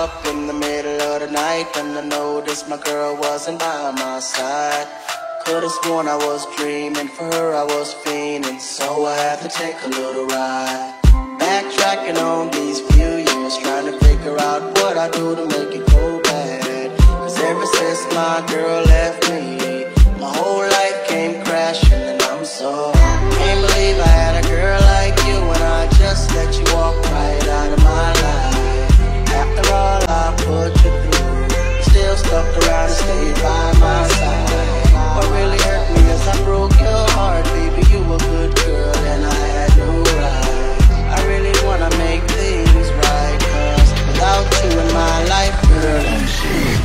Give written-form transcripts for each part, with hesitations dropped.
up in the middle of the night and I noticed my girl wasn't by my side. Could've sworn I was dreaming, for her I was fiending, so I had to take a little ride. Backtracking on these few years, trying to figure out what I do to make it go bad. Cause ever since my girl left me, my whole life came crashing and I'm so can't believe I had a girl like you and I just let you walk right out of my life. After all I put you through, you still stuck around and stayed by my side. What really hurt me is I broke your heart, baby, you a good girl and I had no right. I really wanna make things right, cause without you in my life, girl, I'm shit.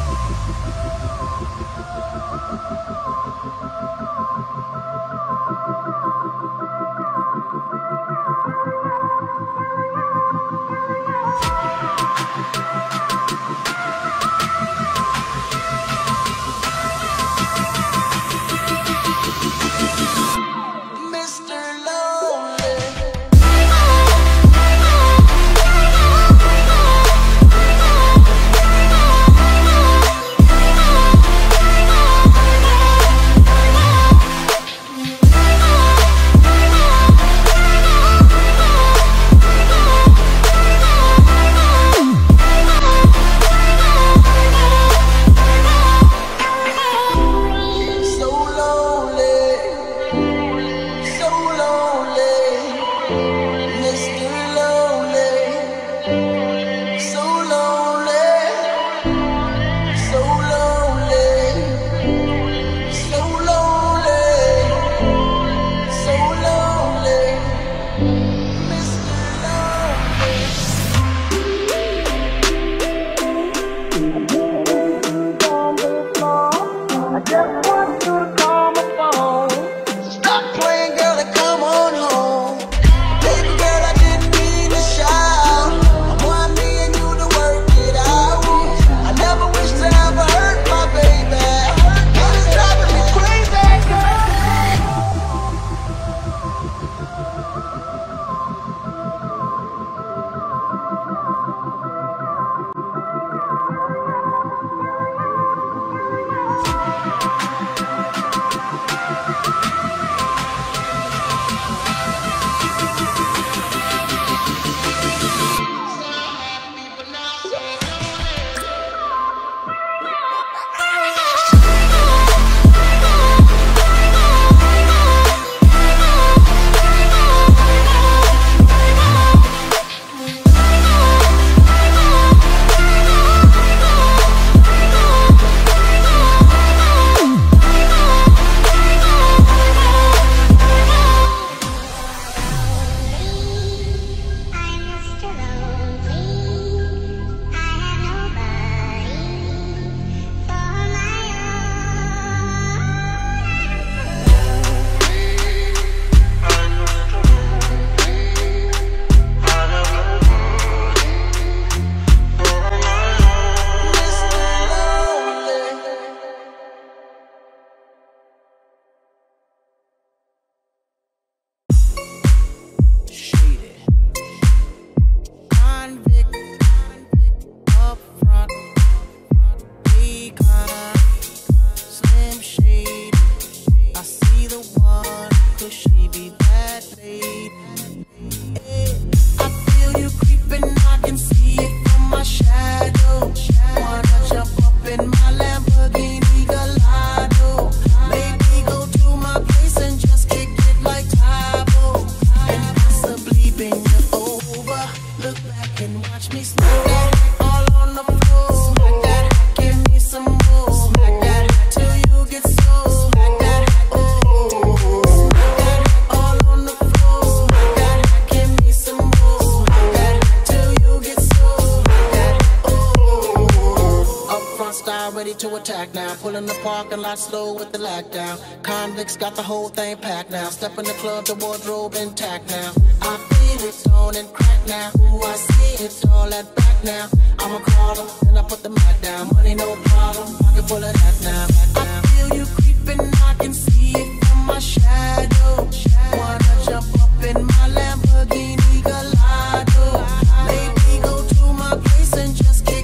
Slow with the lockdown. Convicts got the whole thing packed now. Step in the club, the wardrobe intact now. I feel it on and crack now. Ooh, I see it all at back now. I'm a crawler, and I put the mat down. Money no problem, pocket full of that now. I feel you creeping, I can see it from my shadow. Wanna jump up in my Lamborghini Gallardo? Maybe go to my place and just kick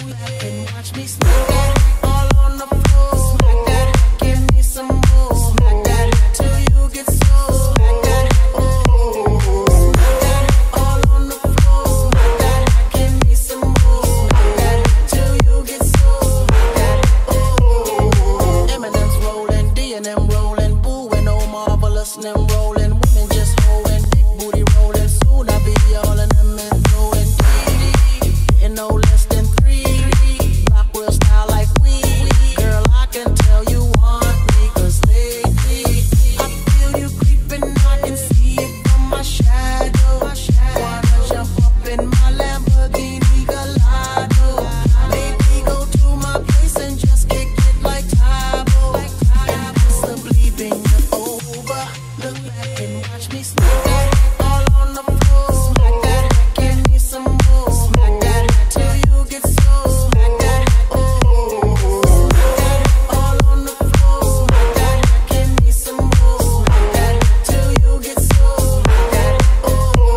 And watch me smack that all on the floor. Smack that, give me some more. Smack that till you get so. Smack that, oh. Smack that all on the floor. Smack that, give me some more. Smack that till you get so. Smack that, oh. Eminem's rolling, D&M rolling, Boo and oh marvelous and them rolling. Women just holding, big booty rolling. Soon I'll be all in them and throwing getting no less than 3. Block real style like we. Girl, I can tell you want me, 'cause lately I feel you creeping, I can see it from my shadow. Wanna jump up in my Lamborghini Gallardo. Maybe go to my place and just kick it like Tybo. And possibly bring it over. Look back and watch me smack that all on the floor. Smack that, give me some more. Smack that till you get so. Smack that, oh. Smack that all on the floor. Smack that, give me some more. Smack that till you get so. Smack that, oh.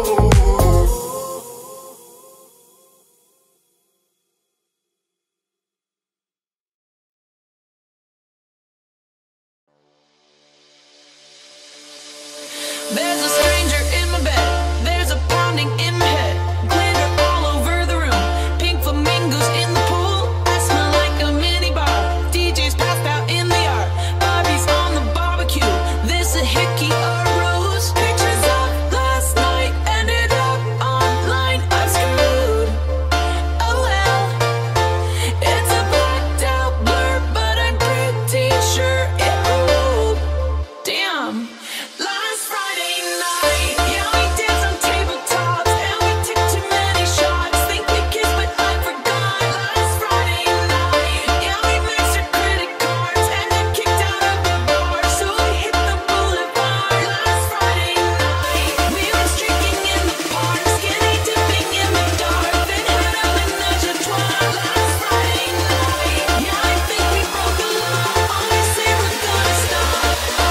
There's a stranger in my bed. There's a pounding in my head. Glitter all over the room. Pink flamingos in the pool. I smell like a mini bar. DJ's passed out in the yard. Bobby's on the barbecue. This a hickey or rose. Pictures of last night ended up online. I'm screwed. Oh well. It's a blacked out blur, but I'm pretty sure it ruled. Damn. Last Friday night, yeah, we danced on tabletops and we took too many shots. Think we kissed, but I forgot. Last Friday night, yeah, we maxed our credit cards and got kicked out of the bar, so we hit the boulevard. Last Friday night, we were streaking in the park, skinny dipping in the dark, then heard of a nudge of twat. Last Friday night, yeah, I think we broke the law. Always say we're gonna stop.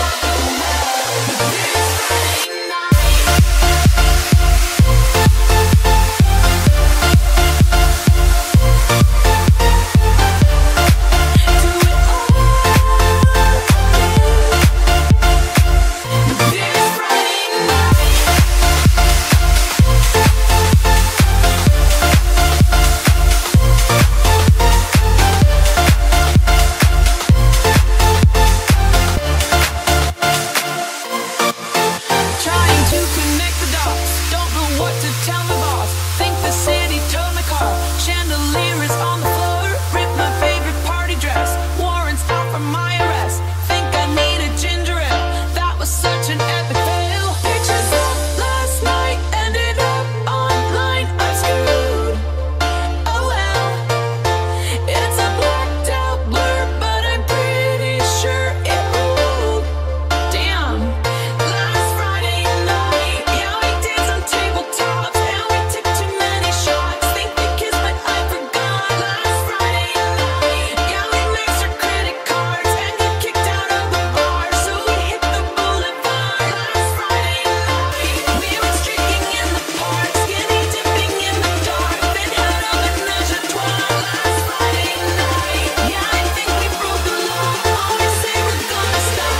Trying to connect the dots, don't know what to tell my boss. Think the city towed my car, chandelier is on the floor. Ripped my favorite party dress, warrants out for my arrest. Think I need a ginger ale, that was such an epic fail. Pictures of last night ended up online. I'm screwed. Oh well. It's a blacked out blur, but I'm pretty sure it ruled. Damn. Last Friday night, yeah, we danced on tabletops and we took too many shots. Think we kissed, but I forgot. Last Friday night, yeah, we maxed our credit cards and got kicked out of the bar, so we hit the boulevard. Last Friday night, we were streaking in the park, skinny dipping in the dark, then heard of a nudge of twat. Last Friday night, yeah, I think we broke the law. Always say we're gonna stop.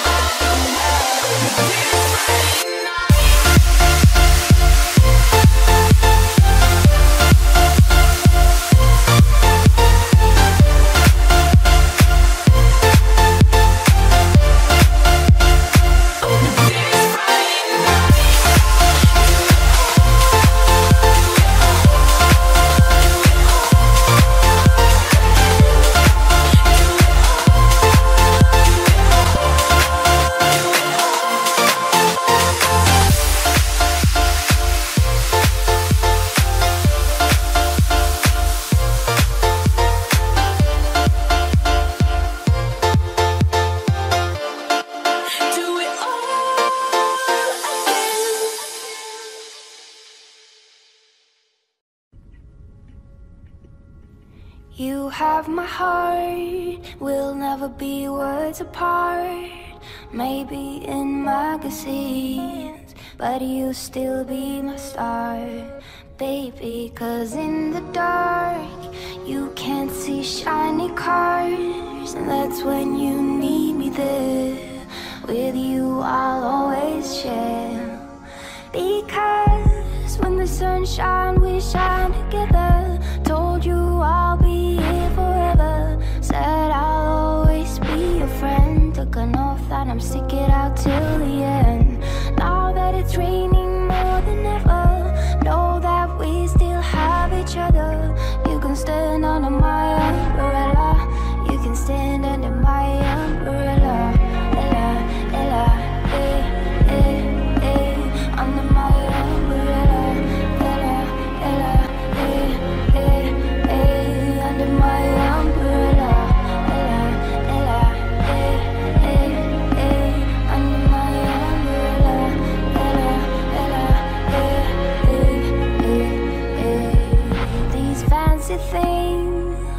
Do it all again. You have my heart, we'll never be words apart. Maybe in magazines, but you'll still be my star, baby. 'Cause in the dark, You can't see shiny cars, and that's when you need me there. With you I'll always share. Because when the sun shines, we shine together. Told you I'll be here forever. Said I'll always be your friend. Took an oath that I'm stick it out till the end. Now that it's raining more than ever, know that we still have each other. You can stand under my umbrella. You can stand under my umbrella. Ella, Ella, eh, eh, eh, under my umbrella. Ella, Ella, eh, eh, eh, under my umbrella. Ella, Ella, eh, eh, eh, under my umbrella. Ella, Ella, eh, eh, eh, eh. These fancy things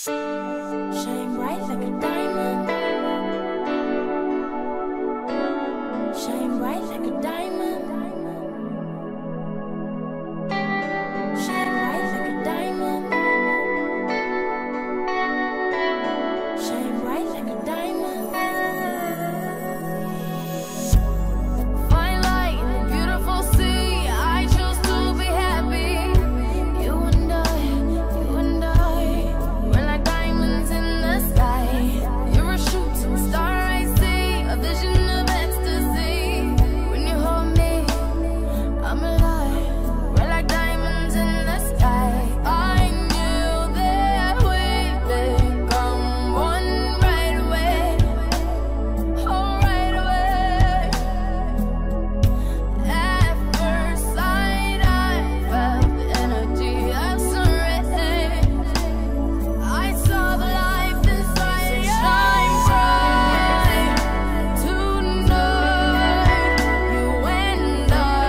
Shine bright like a diamond. Shine bright like a diamond. Shine bright like a diamond. Shine bright like a diamond. Fine light in the beautiful sea. I chose to be happy. You and I, we're like diamonds in the sky. You're a shooting star I see, a vision of ecstasy. When you hold me, I'm alive. We're like diamonds in the sky. I knew that we'd become one right away. Oh, right away. At first sight, I felt the energy of surrender. I saw the life inside you. Shine bright tonight. You and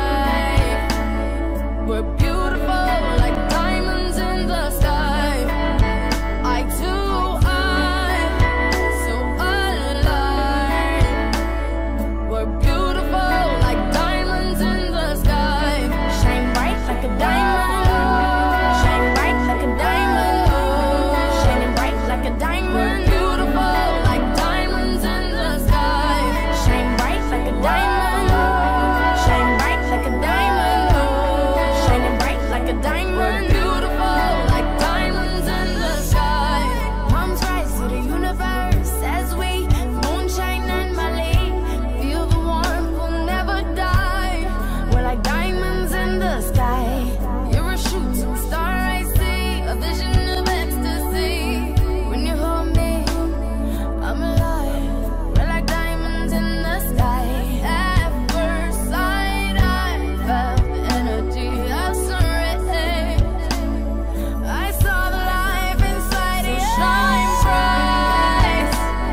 I, we're beautiful like diamonds in the sky. I too, so alive. We're beautiful like diamonds in the sky. Shine bright like a diamond. Shine bright like a diamond. Shining bright like a diamond. Beautiful like diamonds in the sky. Shine bright like a diamond. Shine bright like a diamond. Shining bright like a diamond. Beautiful like diamonds in the sky. Palms rise to the universe as we moonshine and Malay. Feel the warmth, we'll never die. We're like diamonds in the sky. You're a shooting star I see, a vision of ecstasy. When you hold me, I'm alive. We're like diamonds in the sky. At first sight, I felt the energy of surrender. I saw the life inside you. Shine bright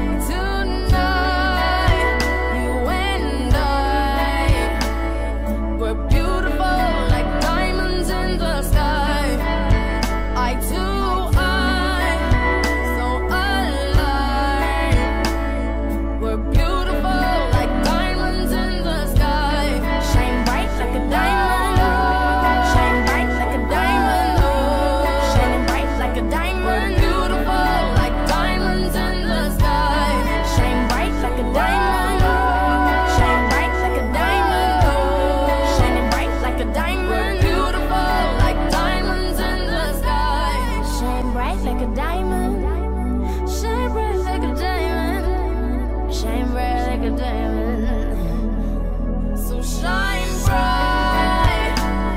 tonight. You and I, we're beautiful like diamonds in the sky. I too, so alive. We're beautiful like diamonds in the sky. Shine bright like a diamond. Shine bright like a diamond. Shining bright like a diamond. Beautiful like diamonds in the sky. Shine bright like a diamond. Shine bright like a diamond. Shining bright like a diamond. Beautiful like diamonds in the sky. Shine bright like a diamond. Shine bright like a diamond. Shine bright like a diamond. So shine bright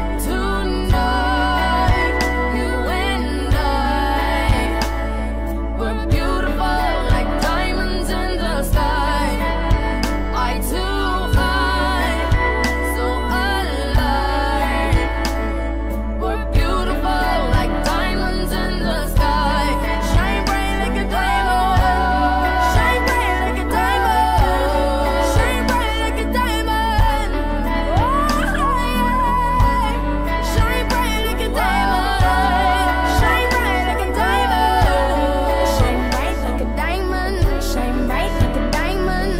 tonight. You and I, we're beautiful like diamonds in the sky. I too, so alive. We're beautiful like diamonds in the sky. Shine bright like a diamond. Shine bright like a diamond. Shine bright like a diamond. Oh, yeah. Shine bright like a diamond. Shine bright like a diamond. Shine bright like a diamond. Shine bright like a diamond.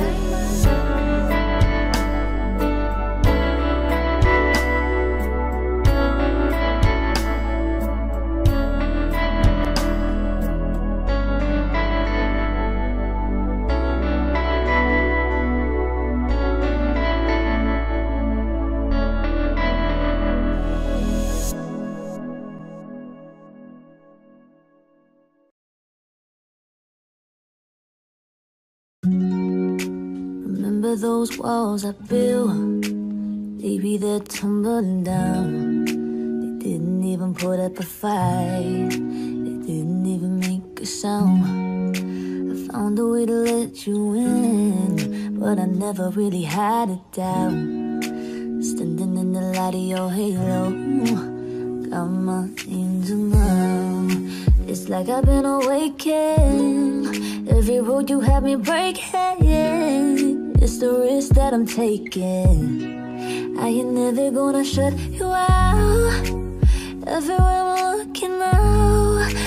Remember those walls I built? Maybe they're tumbling down. They didn't even put up a fight. They didn't even make a sound. I found a way to let you in, but I never really had it down. Standing in the light of your halo, got my angel now. It's like I've been awakened. Every road you have me breaking, it's the risk that I'm taking. I ain't never gonna shut you out. Everywhere I'm looking now,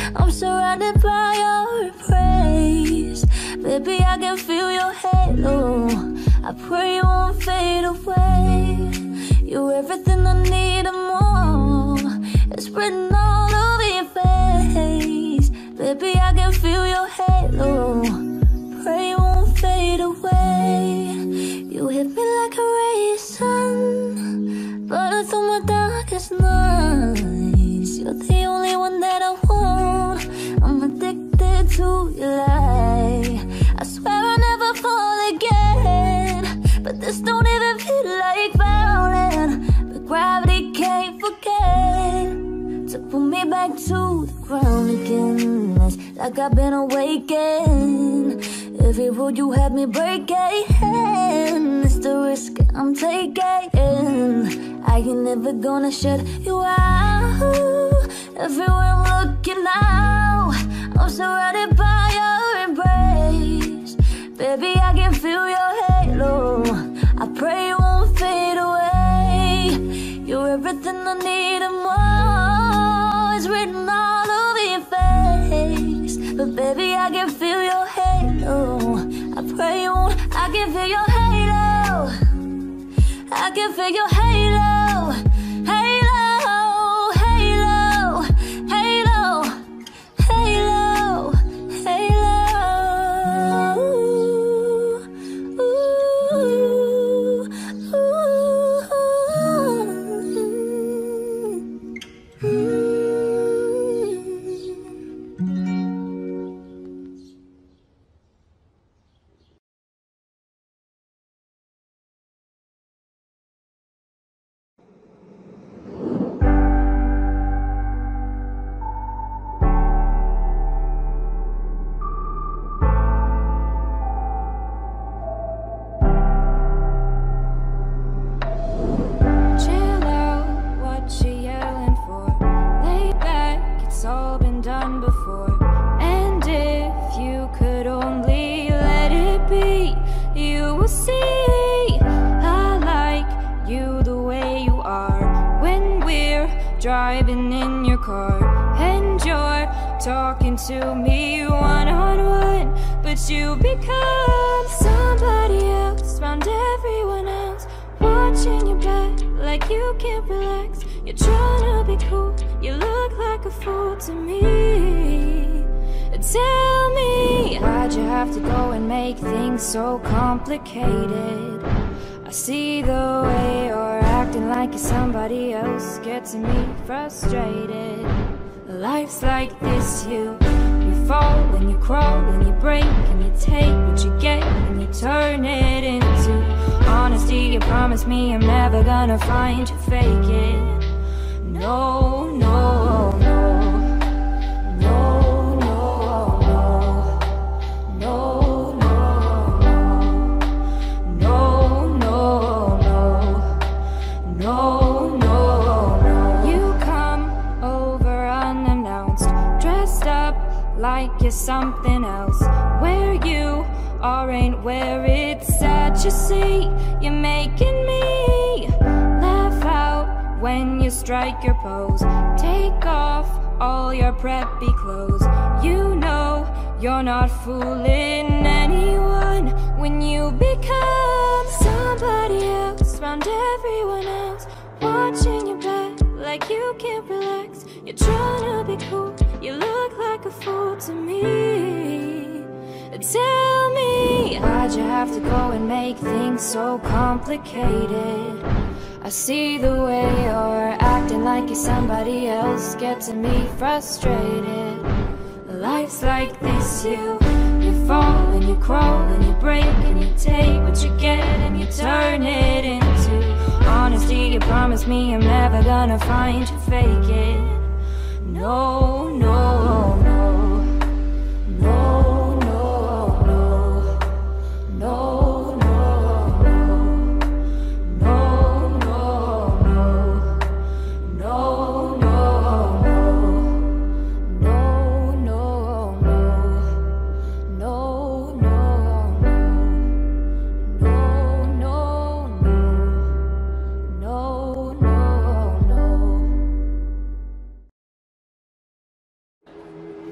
I'm surrounded by your praise. Baby, I can feel your halo. I pray you won't fade away. You're everything I need and more. It's written all over your face. Baby, I can feel your halo. Pray you won't fade away. You hit me like a ray of sun, but through my darkest nights. You're the only one that I want. I'm addicted to your light. I swear I'll never fall again, but this don't even feel like falling. But gravity can't forget to pull me back to the ground again. It's like I've been awakened. Every road you had me breaking, it's the risk I'm taking. I ain't never gonna shut you out. Everywhere I'm looking now, I'm surrounded by your embrace. Baby, I can feel your halo. I pray you won't fade away. You're everything I need and more. It's written all over your face. But baby, I can feel your halo. I pray you won't. I can feel your halo. I can feel your halo. Halo, halo, halo, halo, halo. Chill out, what you yelling for? Lay back, it's all been done before. And if you could only let it be, you will see I like you the way you are. When we're driving in your car and you're talking to me one-on-one, but you become somebody else round everyone else, watching your back like you can't relax. You're trying to be cool, you look like a fool to me. Tell me, why'd you have to go and make things so complicated? I see the way you're acting like you're somebody else, getting me frustrated. Life's like this, you fall and you crawl and you break and you take what you get and you turn it into honesty. You promise me I'm never gonna find you fake it. No, no, no. No, no, no. No, no, no. No, no, no. No, no, no. You come over unannounced, dressed up like you're something else. Where you are ain't where it's at. You see, you're making me laugh out when you strike your pose. Take off all your preppy clothes. You know you're not fooling anyone when you become somebody else round everyone else, watching your back like you can't relax. You're trying to be cool, you look like a fool to me. Tell me, why'd you have to go and make things so complicated? I see the way you're acting like you're somebody else, getting me frustrated. Life's like this, you fall and you crawl and you break and you take what you get and you turn it into honesty. You promise me I'm never gonna find you fake it. No, no, no. No, no, no. No, no, no. No, no, no. No, no, no. No, no, no. No, no, no. No, no, no. No, no, no.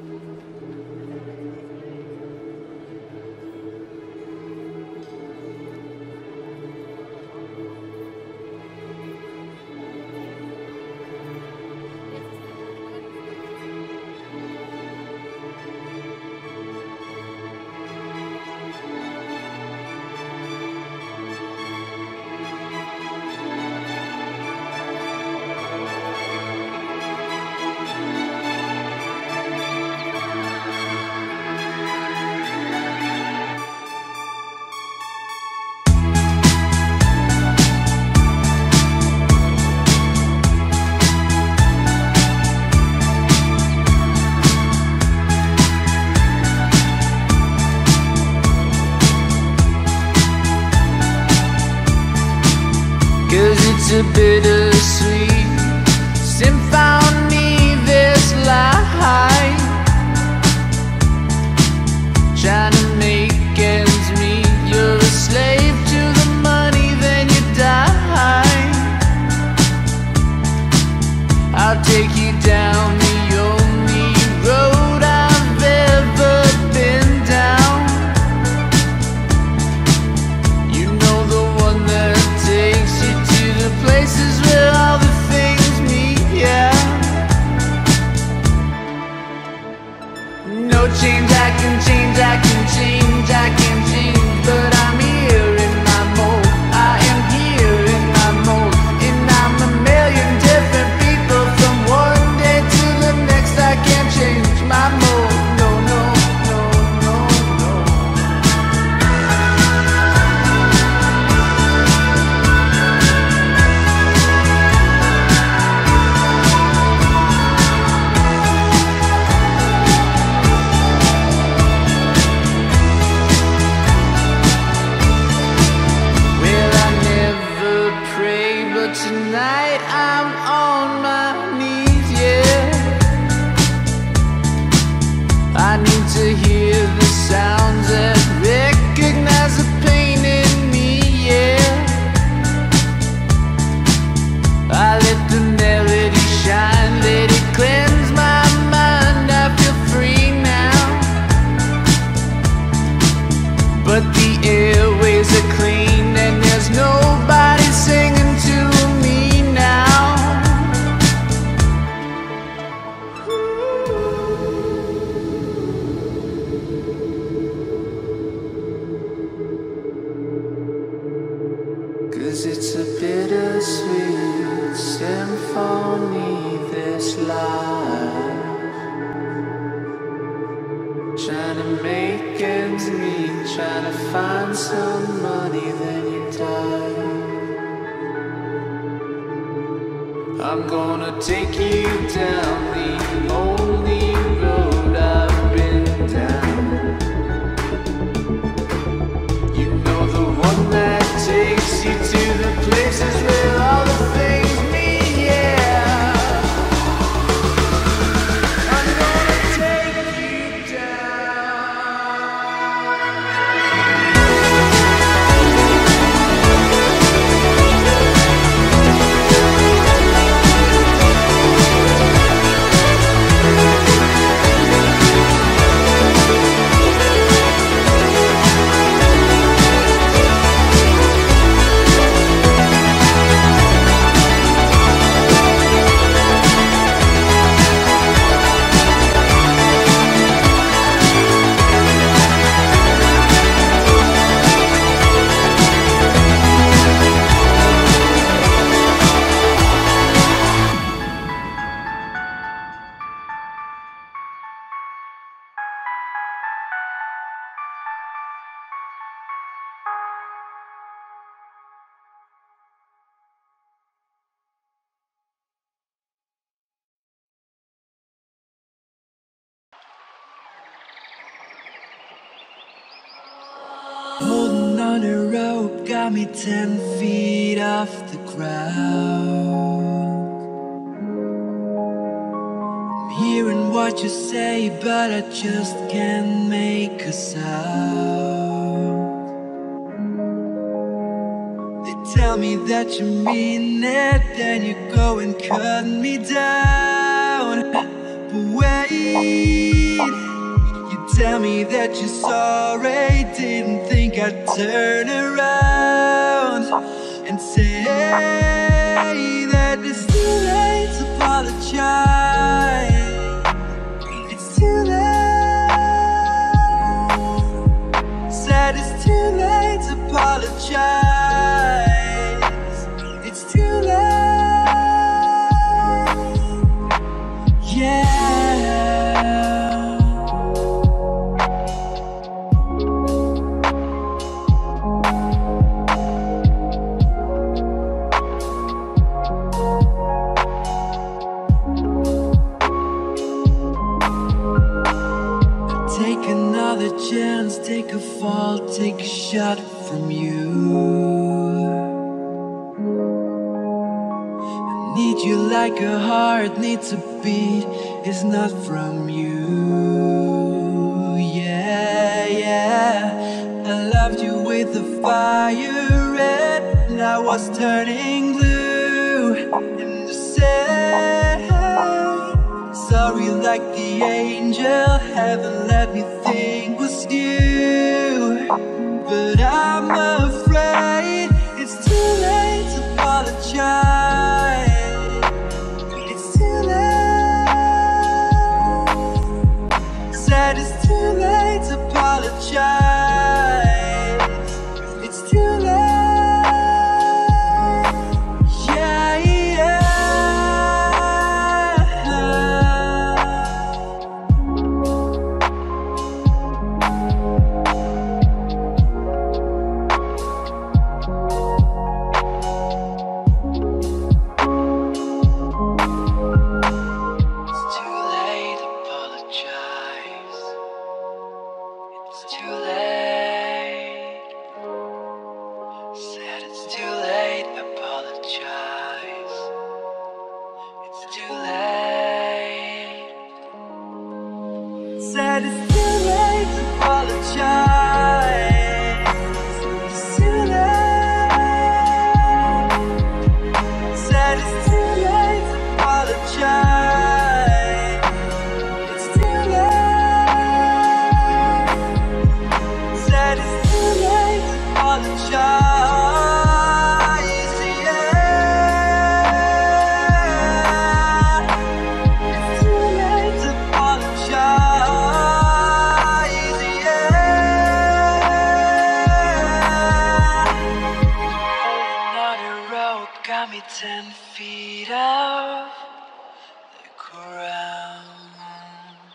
It's a bittersweet symphony, this life, trying to make ends meet. You're a slave to the money, then you die. I'll take you down the only road I've ever been down. You know, the one that takes you to the places where all the things meet, yeah. No change, I can change, I can change, I can change, but I'm here in my mold. I am here in my mold, and I'm a million different people. From one day to the next, I can't change my mold. No, no, no, no, no. Well, I never pray, but tonight I'm on my knees, yeah. I need to hear the sounds that recognize the pain in me, yeah. I let the melody shine, let it cleanse my mind. I feel free now, but the airways are clean and there's nobody singing to me now. Cause it's a bittersweet symphony, this life, trying to make ends meet, trying to find some money, then you die. I'm gonna take you down the only road I've been down. You know, the one that takes you to the places where all the things meet, yeah. I'm gonna take you Holding on a rope got me 10 feet off the ground. I'm hearing what you say, but I just can't make a sound. They tell me that you mean it, then you go and cut me down. But wait, tell me that you're sorry, didn't think I'd turn around and say that it's too late to apologize. It's too late. Said it's too late to apologize. It's too late. Yeah. Take a fall, take a shot from you. need you like a heart needs a beat. It's not from you. Yeah, yeah. I loved you with the fire red, and I was turning blue. And I said, sorry like the angel, heaven let me think was you. But I'm afraid it's too late to apologize. It's too late. Said it's too late to apologize. It's too late. Yeah, yeah. Said it's too late to apologize. It's too late. Said it's too late to apologize. It's too late. Said it's too late to apologize. Yeah. It's too late to apologize. Another road got me 10 feet off the ground.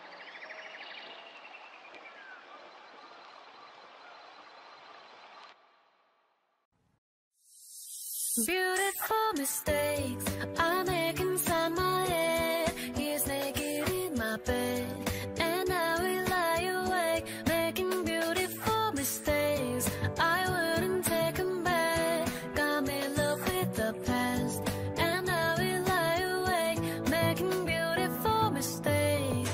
Beautiful mistakes I make inside my head. He's naked in my bed, and I will lie awake, making beautiful mistakes. I wouldn't take them back. Got me in love with the past, and I will lie awake, making beautiful mistakes.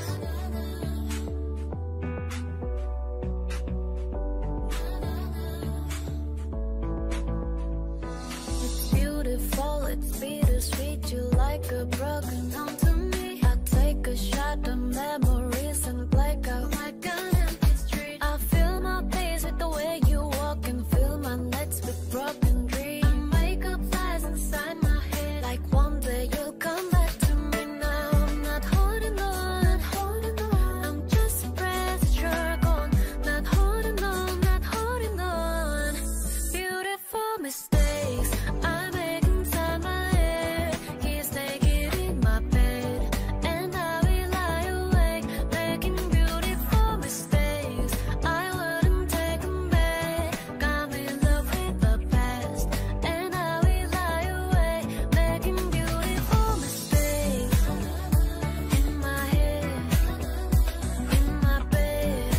Beautiful, it's bittersweet. You like a broken home to me. I take a shot of memories and black out like an empty street. I fill my days with the way you walk and fill my nights with broken dreams. I make up lies inside my head, like one day you'll come back to me. Now I'm not holding on, not holding on. I'm just a breath that you're gone. Not holding on, not holding on. Beautiful mistakes I make inside my head. He's naked in my bed, and I will lie awake, making beautiful mistakes. I wouldn't take them back. Got me in love with the past, and I will lie awake, making beautiful mistakes. In my head, in my bed,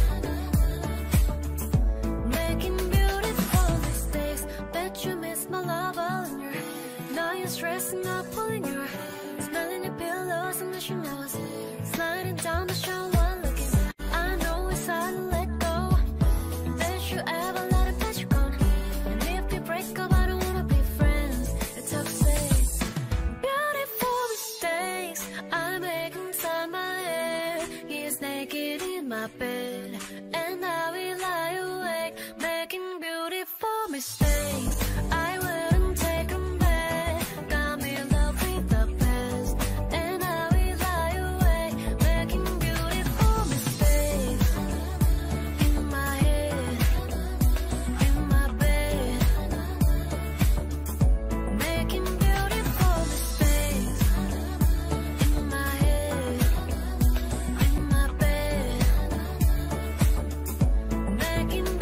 making beautiful mistakes. Bet you miss my love all in your head. Now you're stressing up, pulling your hair, smelling your pillows and wishing I was sliding down the shower looking. I know it's hard to let go. Bet you ever let it pass you gone. And if we break up, I don't wanna be friends. It's tough to say. Beautiful mistakes I make inside my head. He's naked in my bed, and I will lie awake, making beautiful mistakes. I wouldn't take them back. Got me in love with the past, and I will lie awake, making beautiful mistakes. In my head, in my bed, making beautiful mistakes. In my head, in my bed, making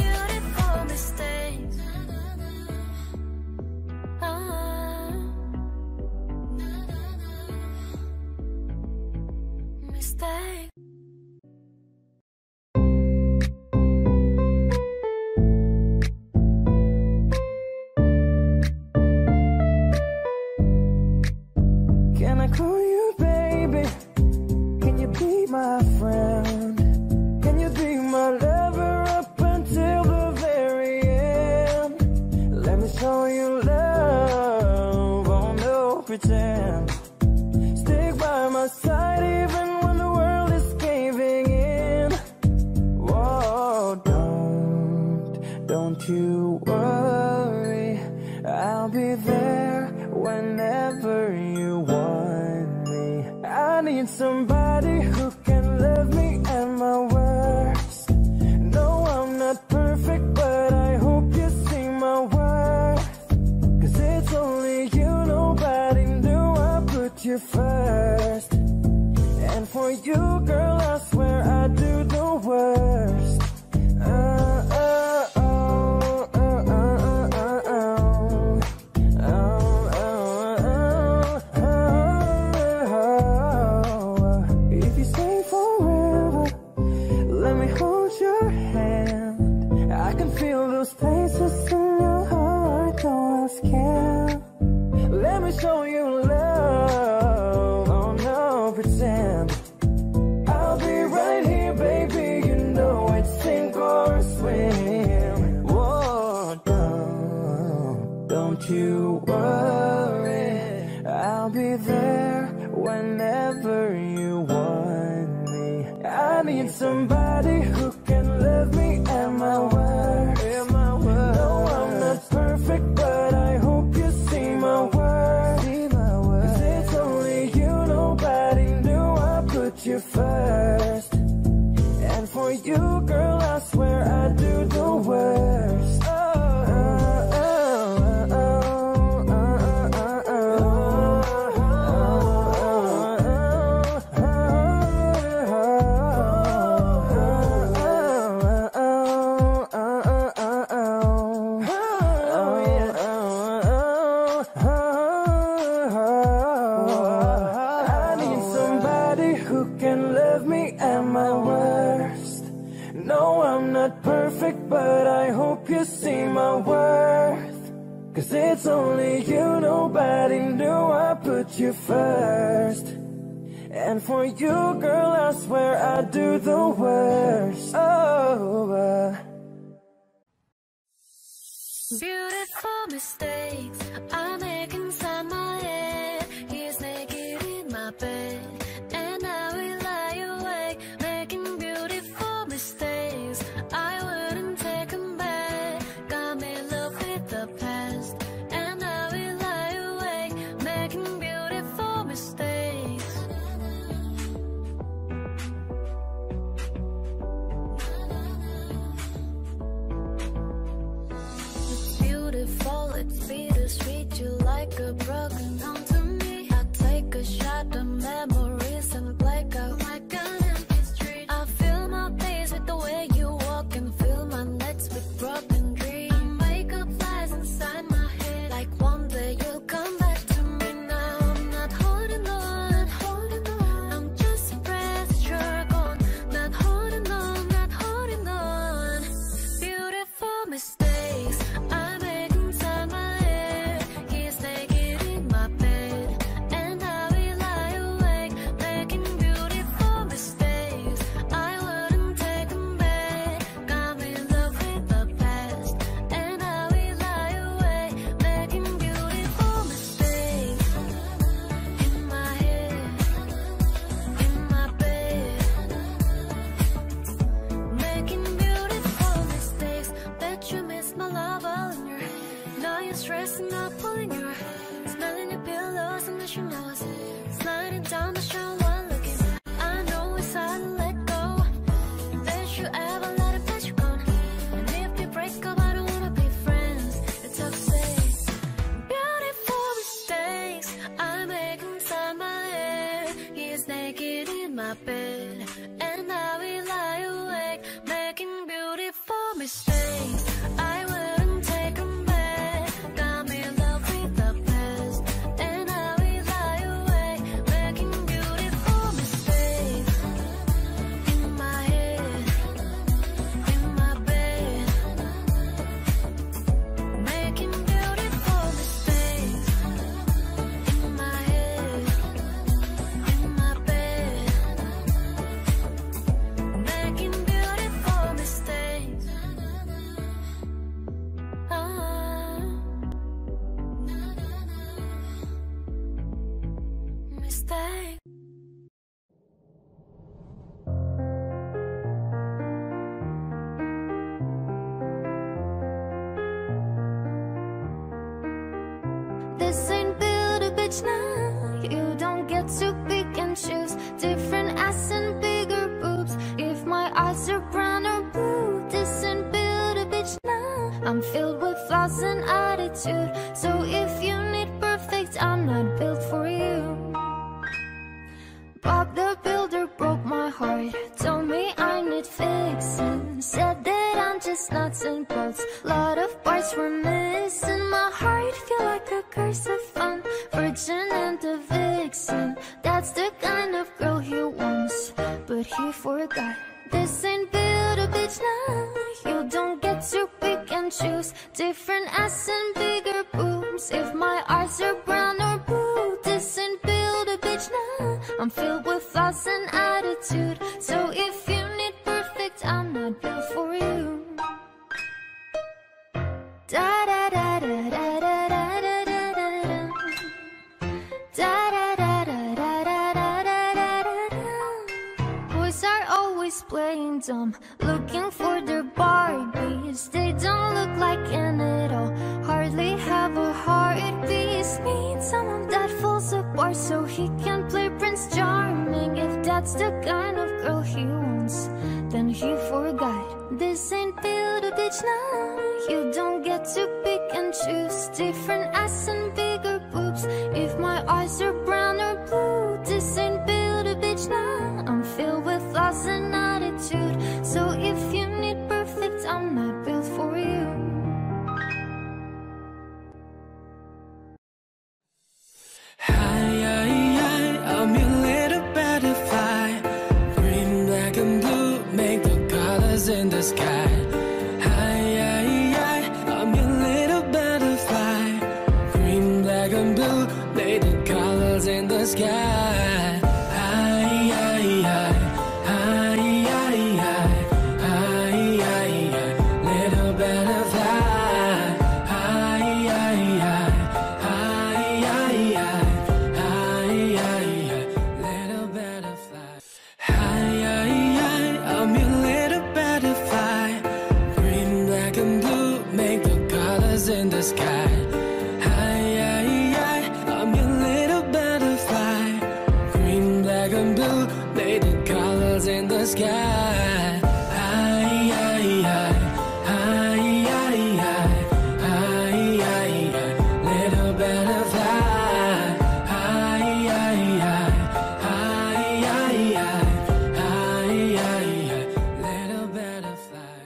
you first. And for you, girl, I swear I do the worst. If you stay forever, let me hold your hand. I can feel those places in your heart, don't ask can. Let me show you love, oh no, pretend. I'll be right here, baby, you know it's sink or swim. Whoa, don't you worry, I'll be there whenever you want me. I need somebody who can love me at my word. No, I'm not perfect, but I hope you see my worth. Cause it's only you, nobody knew I put you first. And for you, girl, I swear I do the worst. But I hope you see my worth. Cause it's only you, nobody knew I put you first. And for you, girl, I swear I do the worst. Beautiful mistakes I make inside my head. He's naked in my bed, and I will lie awake making beautiful mistakes. I wouldn't take them back. Got me in love with the past, and I will lie awake making beautiful mistakes. It's beautiful, it's bittersweet. You like a broken home to me. I take a shot of memories and black out like an empty street. I fill my days with the way you walk and fill my nights with broken dreams. I make up lies inside my head, like one day you'll come back to me. Now I'm not holding on, I'm just a breath that you're gone. Not holding on, beautiful mistakes I make inside my head. He's naked in my bed, and I will lie awake making beautiful mistakes. I wouldn't take them back. Got me in love with the past, and I will lie awake making beautiful mistakes. In my head, in my bed, making beautiful mistakes. Bet you miss my love all in your head. Now you're stressing up, pulling your hair, smelling your pillows and your nose, sliding down the shower looking. I know it's hard to let go. Did you ever let it pass you gone? And if we break up, I don't wanna be friends. It's tough to say. Beautiful mistakes I make inside my head. He's naked in my bed, and I will lie awake making beautiful mistakes. I wouldn't take them back. Got me in love with the past, and I will lie awake making beautiful mistakes. In my head, in my bed, making beautiful mistakes. In my head, in my bed, making beautiful mistakes. Mistake. This ain't build a bitch now. You don't get to pick and choose. Different ass and bigger boobs. If my eyes are brown or blue, this ain't build a bitch now. I'm filled with flaws and attitude. So if you need perfect, I'm not built for you. wanted fixing. Said that I'm just nuts and bolts. Lot of parts were missing. My heart feel like a curse of fun. Virgin and a vixen. That's the kind of girl he wants, but he forgot. This ain't build a bitch now. You don't get to pick and choose. Different ass and bigger boobs. If my eyes are brown or blue, this ain't build a bitch now. I'm filled with flaws and attitude. So if you need perfect, I'm not built for you. Da da da da da da da da da da da da da da da da da. Boys are always playing dumb, looking for their Barbies. They don't look like an at all, hardly have a heartbeat. Need someone that falls apart so he can play Prince Charming. If that's the kind of girl he wants, then he forgot. This ain't build a bitch now. You don't get to pick and choose. Different ass and bigger boobs. If my eyes are brown or blue, this ain't build a bitch now. I'm filled with flaws and attitude. So if you need perfect, I'm not built for you. I'm your little butterfly. Green, black and blue make the colors in the sky. I'm your little butterfly. Green, black and blue make the colors in the sky. Little butterfly. Little butterfly. I'm your little butterfly. Green, black and blue make the colors in the sky. I'm your little butterfly. Green, black and blue make the colors in the sky. Little butterfly. Little butterfly.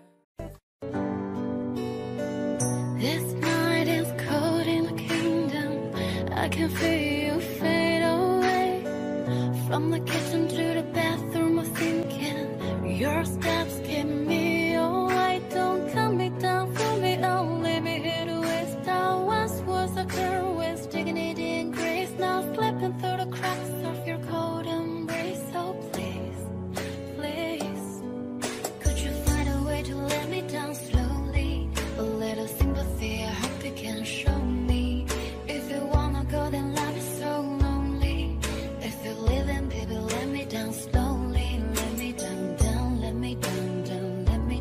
This night is cold in the kingdom. I can feel you fade away. From the kitchen to the bathroom, I'm thinking your steps keep me away. Don't cut me down, throw me down, leave me here to waste. I once was a girl with dignity and grace, now slipping through the cracks of your cold embrace. So please, please, could you find a way to let me down slowly? A little sympathy, I hope you can show me. If you wanna go, then let me so lonely. If you're leaving, baby, let me down slowly. Let me down, down, let me down, down, let me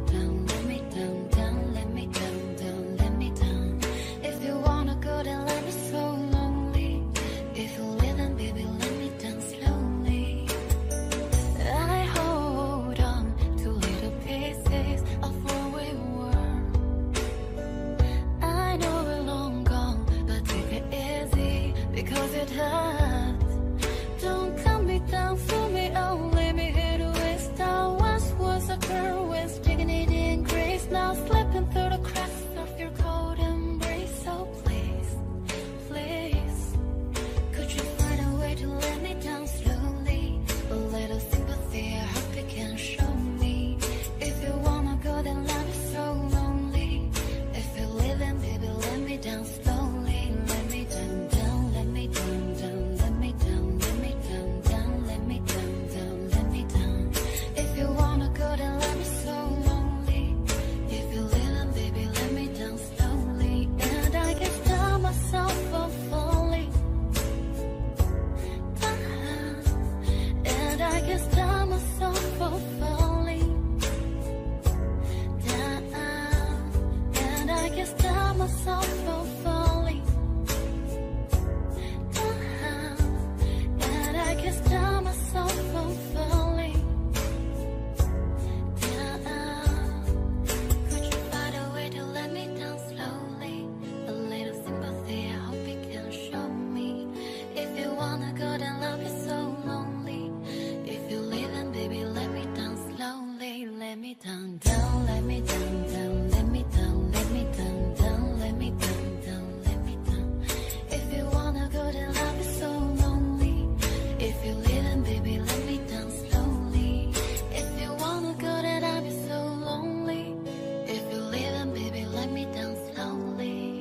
down, down, let me down, down, let me down, let me down, down, let me down, down, let me down. If you wanna go, then I'll be so lonely. If you're leaving, baby, let me down slowly. If you wanna go, then I'll be so lonely. If you're leaving, baby, let me down slowly.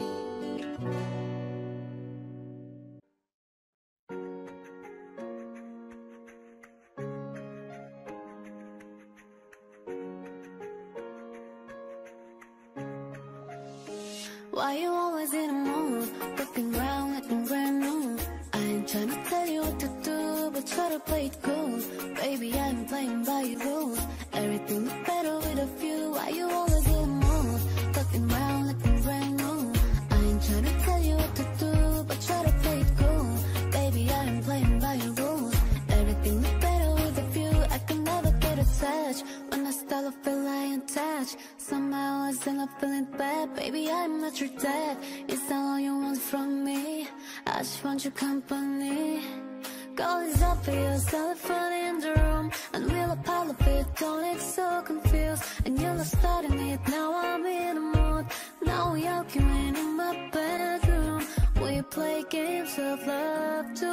Why you always in a mood? Looking around like a brand new. I ain't trying to tell you what to do, but try to play it cool. Baby, I'm playing by your rules. Everything look better with a few. Why you always in a mood? Looking around like a brand new. I ain't trying to tell you what to do, but try to play it cool. Baby, I'm playing by your rules. Everything look better with a few. I can never get attached. When I start to feel I attached. Somehow I end up feeling bad. Baby, I'm not your dad. Is that all you want from me? I just want your company. Girl, it's obvious, elephant in the room, and we'll a pile of it. Don't get so confused, and you're not starting it. Now I'm in the mood. Now we arguing in my bedroom. We play games of love to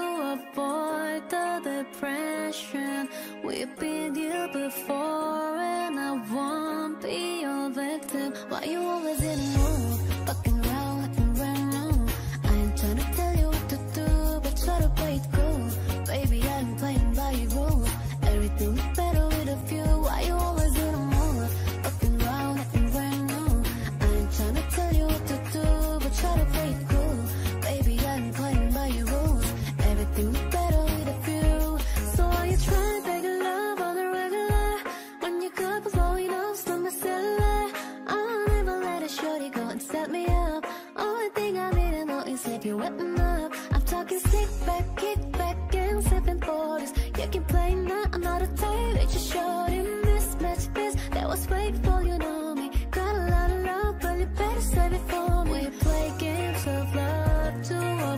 avoid the depression. We've been here before, and I won't be your victim. Why you always in the mood? Fucking around like a brand new. I ain't trying to tell you what to do, but try to play it cool. Baby, I'm playing by your rules. Everything is better with a few. Why you always in the mood? Fucking around like a brand new. I ain't trying to tell you what to do, but try to play it cool. Baby, I'm playing by your rules. Everything is better with a few. So why you trying to beg love on the regular? When you got blowing off from my cellular, I'll never let a shorty go and set me up. Only thing I need to know is if you're wetting up. I'm talking stick back, kick back, and 740s. You can play now, another time. It's just shorty, mismatch this. That was faithful, you know me. Got a lot of love, but you better save it for me. We play games of love to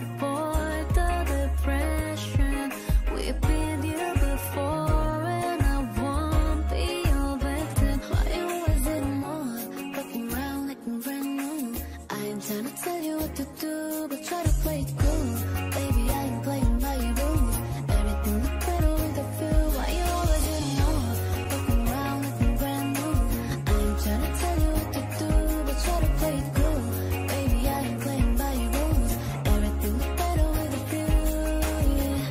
avoid the depression. We've been here before, and I won't be your victim. Why you always in the mood? Looking around like a brand new. I ain't trying to tell you what to do, but try to play it cool. Baby, I ain't playing by your rules. Everything look better with a few. Why you always in the mood? Looking around like a brand new. I ain't trying to tell you what to do, but try to play it cool. Baby, I ain't playing by your rules. Everything look better with a few, yeah.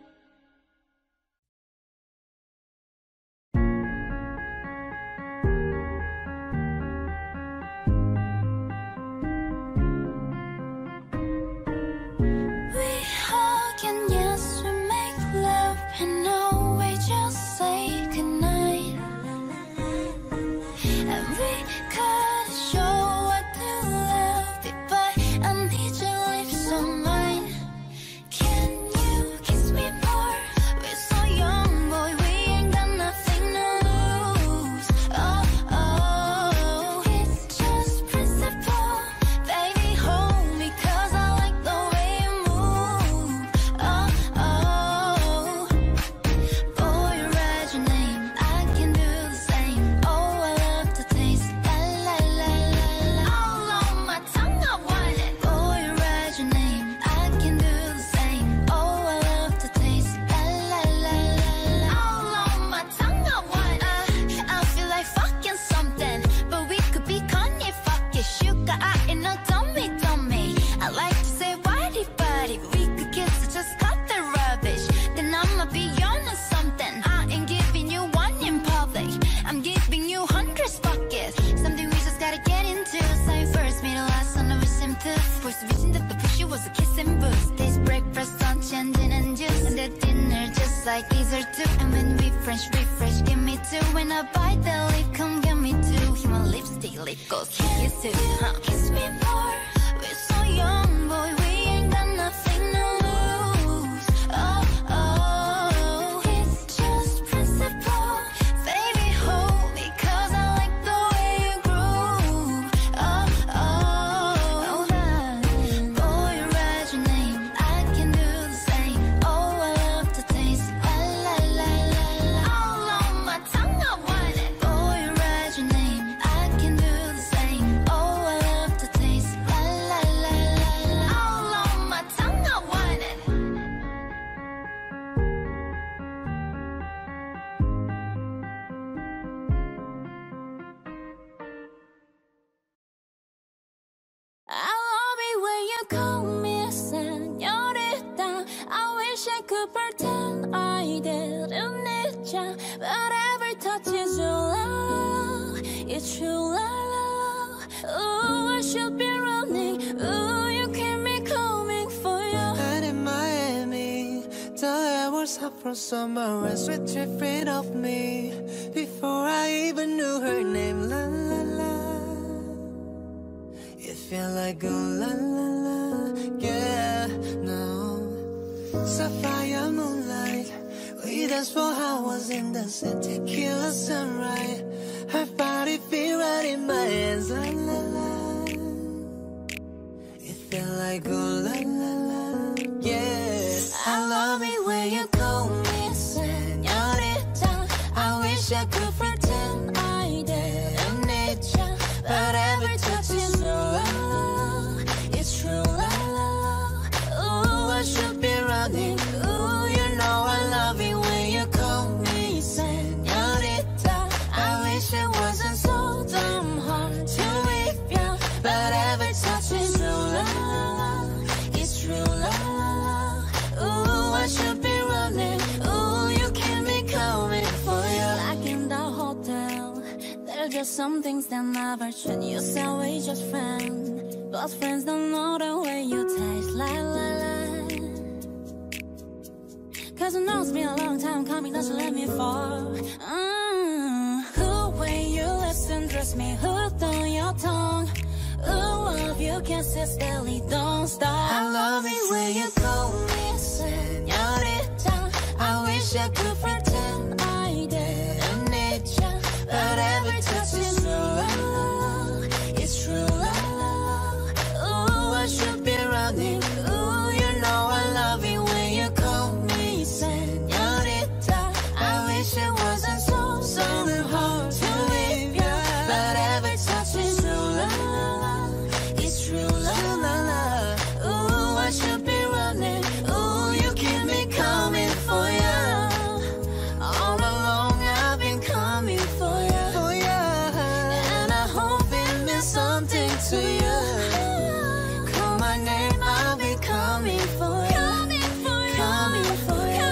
We hug and yes, we make love, and no, we just say goodnight. And we could show what to love it, but I need your lips on mine. Can you kiss me more? We're so young, boy, we ain't got nothing to lose. Oh, oh, it's just principle. Baby, hold me, 'cause I like the way you move. Oh, oh, boy, write your name, I can do the same. Oh, I love the taste, la la la la la. All on my tongue, I want it. Boy, write your name, I can do the same. Oh, I love the taste, la la la la la. All on my tongue, I want it. I feel like fucking something, but we could be Kanye, fuck it. Sugar, I ain't no dummy, dummy. I like to say body, body. We could kiss it, just cut the rubbish. Then I'ma be on to something. I ain't giving you one in public, I'm giving you hundreds, fuck it. Something we just gotta get into. Say first, made a last, I never seem to force the vision that the pussy was a kiss and boost. Taste breakfast, lunch, and dinner and juice. And the dinner just like dessert too. And when we French refresh, give me two. When I bite the lip, come give me two. Hit my lipstick, lip goes kiss too. Kiss me more, we're so young, boy, we ain't got nothing to lose. Oh, oh, it's just principle. Baby, hold me, 'cause I like the way you groove. Oh, oh, boy, write your name, I can do the same. Oh, I love the taste, la la la la la. All on my tongue, I want it. Boy, write your could pretend I didn't need you, but every touch is your love. It's true love. Oh, I should be running. Oh, you keep me coming for you. And in Miami, the air was hot from summer and sweet drifting off me before I even knew her name. La la la. It felt like a la la la. Yeah, no. Sapphire moonlight, we danced for hours in the sun. Tequila sunrise, her body feel right in my hands. La la la. It felt like a la la la. Yeah, I love it when you call me señorita. I wish I could pretend I didn't need you, but every touch is your love. It's true love. Oh, I should be running. Oh, you know I love it when you call me señorita. I wish it wasn't so damn hard to leave you, but every touch is true love. It's true love. Oh, I should be running. Oh, you keep me coming for you. Like in the hotel, there's just some things that never change. You say we just friends, but friends don't know the way you taste. La la la. Cause I know it's been a long time coming, doesn't let me fall. Who when you listen, trust me, hooked on your tongue. Ooh, of you kisses steadily, don't stop. I love it when you call me señorita. I wish I could pretend I didn't need you, but every touch is true love. It's true love. Oh, I should be running. Ooh, you know I love it when you call me señorita. I wish it wasn't so hard to leave you, but every touch is true love. It's true love. Ooh, I should be running. Ooh, you keep me coming for you. All along I've been coming for you, and I hope it means something to you. Call my name, I'll be coming for you. Coming for you.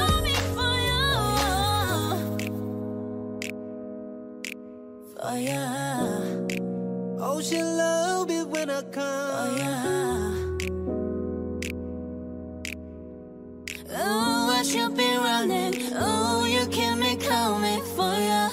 For you. Oh, she love it when I come. Oh, yeah. Oh, I should be running. Oh, you keep me coming for you.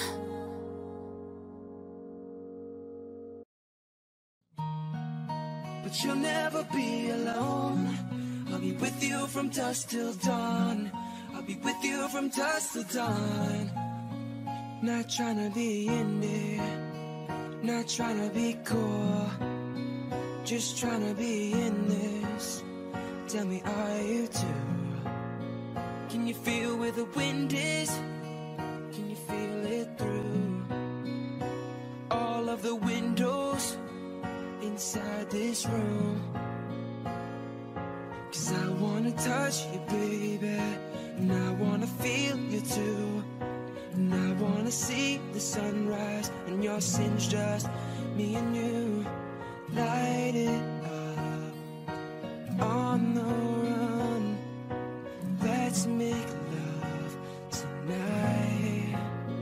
But you'll never be alone. I'll be with you from dusk till dawn. I'll be with you from dusk till dawn. Not trying to be in there, not trying to be cool, just trying to be in this. Tell me, are you too? Can you feel where the wind is? Can you feel it through all of the windows inside this room? 'Cause I wanna touch you, baby, and I wanna feel you too. And I wanna see the sunrise and your sins, just me and you. Light it up on the run. Let's make love tonight.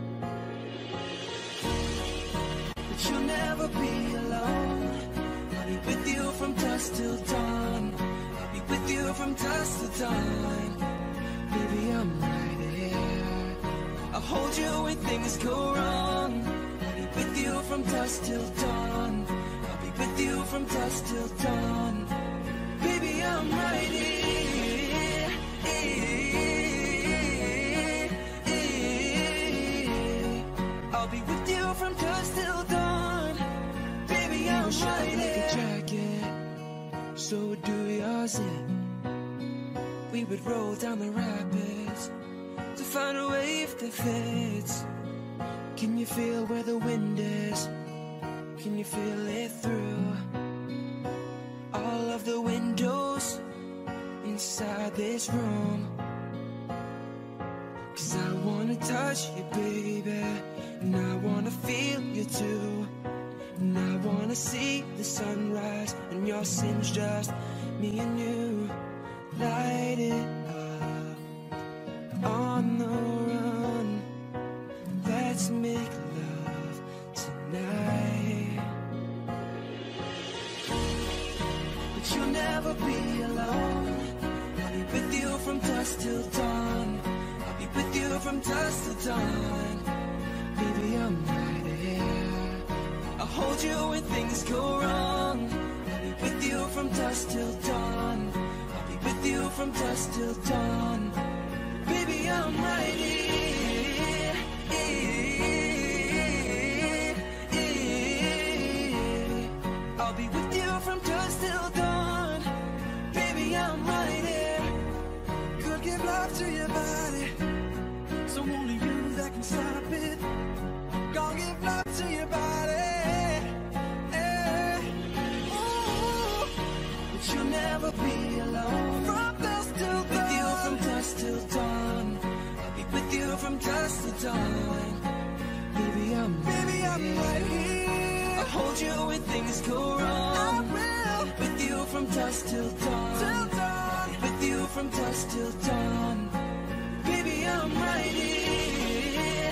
But you'll never be alone. I'll be with you from dusk till dawn. I'll be with you from dusk till dawn. Baby, I'm right here. I'll hold you when things go wrong. I'll be with you from dusk till dawn. I'll be with you from dusk till dawn. Baby, I'm right here. I'll be with you from dusk till dawn. Baby, I'm right here. Like a jacket, so do yours in. We would roll down the rapids to find a wave that fits. Can you feel where the wind is? Can you feel it through all of the windows inside this room? 'Cause I wanna touch you, baby, and I wanna feel you too. And I wanna see the sunrise and your sins, just me and you. Light it up never be alone. I'll be with you from dusk till dawn. I'll be with you from dusk till dawn. Baby, I'm right here. I'll hold you when things go wrong. I'll be with you from dusk till dawn. I'll be with you from dusk till dawn. Baby, I'm right here. I'll be with you from dusk till dawn. Baby, I'm right here. Could give love to your body, so only you that can stop it. Gonna give love to your body, ooh. But you'll never be alone. From dusk till dawn. With you from dusk till dawn. I'll be with you from dusk till dawn. Baby, I'm right here. I'll hold you when things go wrong. I will. With you from dusk till dawn. With you from dusk till dawn. Baby, I'm right here.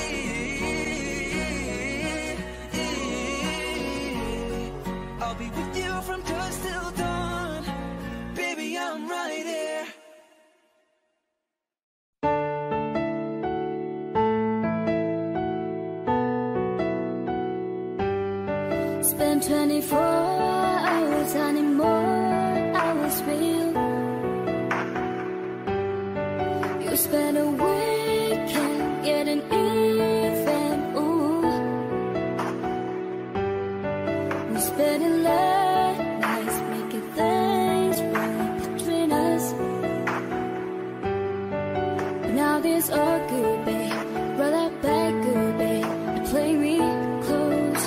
I'll be with you from dusk till dawn. Baby, I'm right here. Spend 24 hours, I need more hours with you. You spend a weekend getting even, ooh. We spending late nights making things right between us. But now this all good, babe. Roll that back good, babe, and play me close.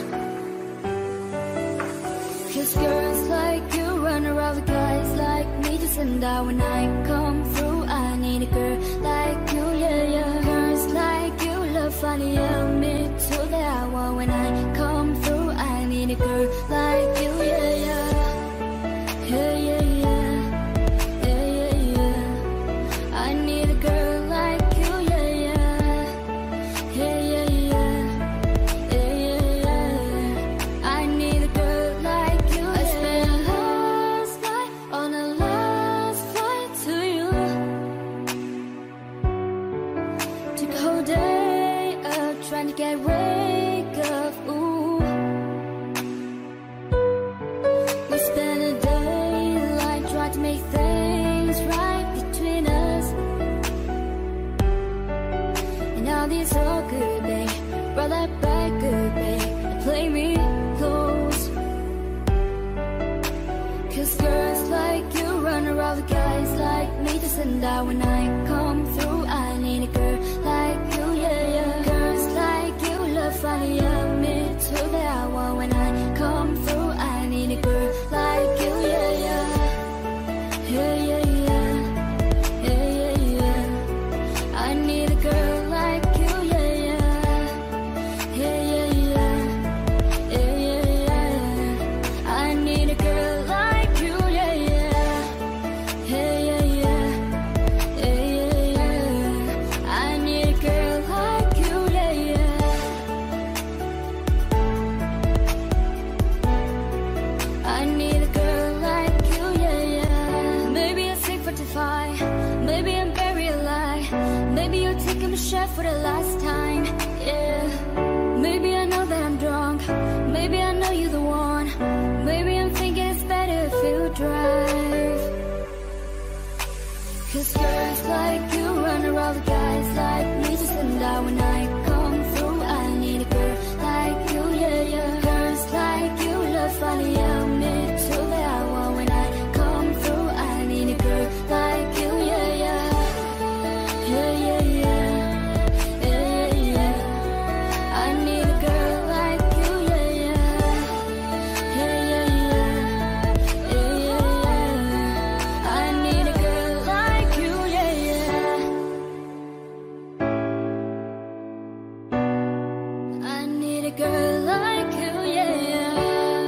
Cause girls like you run around with guys like me to send out. When I come through, I need a girl like you, yeah, yeah. Girls like you love funny, yeah, me too, that I want. When I come through, I need a girl like you, yeah, yeah. Yeah, yeah, yeah. Yeah, yeah, yeah. I need a girl like you, yeah, yeah. Yeah, yeah, yeah. Yeah, yeah, yeah. I need a girl like you, yeah. I spent last night on a last flight to you. Took a whole day up trying to get wake up, ooh. We spent a daylight trying to make things right between us. And now this all good, babe. Roll that back good, babe, and play me close. Cause girls like you run around with guys like me to send out. When I come through, I need a girl like you, yeah, yeah. Girls like you love funny, yeah, me too, that I want. When I come through, I need a girl like you, yeah, yeah. Yeah, yeah, yeah. Yeah, yeah, yeah. I need a girl like you, yeah, yeah. Yeah, yeah, yeah. Yeah, yeah, yeah. I need a girl like you, yeah, yeah. Yeah, yeah, yeah. Yeah, yeah, yeah. I need a girl like you, yeah, yeah. I need a girl like you, yeah, yeah. Maybe I'm sick for to fight. Maybe I'm buried alive. Maybe you're taking my shot for the last time, yeah. Maybe I know that I'm drunk. Maybe I know you're the one. Maybe I'm thinking it's better if you drive. Cause girls like you run around with guys like me to send out. When I come through, I need a girl like you, yeah, yeah. Girls like you love funny, yeah, me too, that I want. When I come through, I need a girl like you, yeah, yeah. Yeah, yeah, yeah. Yeah, yeah, yeah. I need a girl like you, yeah, yeah. Yeah, yeah, yeah. Yeah, yeah, yeah. I need a girl like you, yeah, yeah. I need a girl like you, yeah, yeah.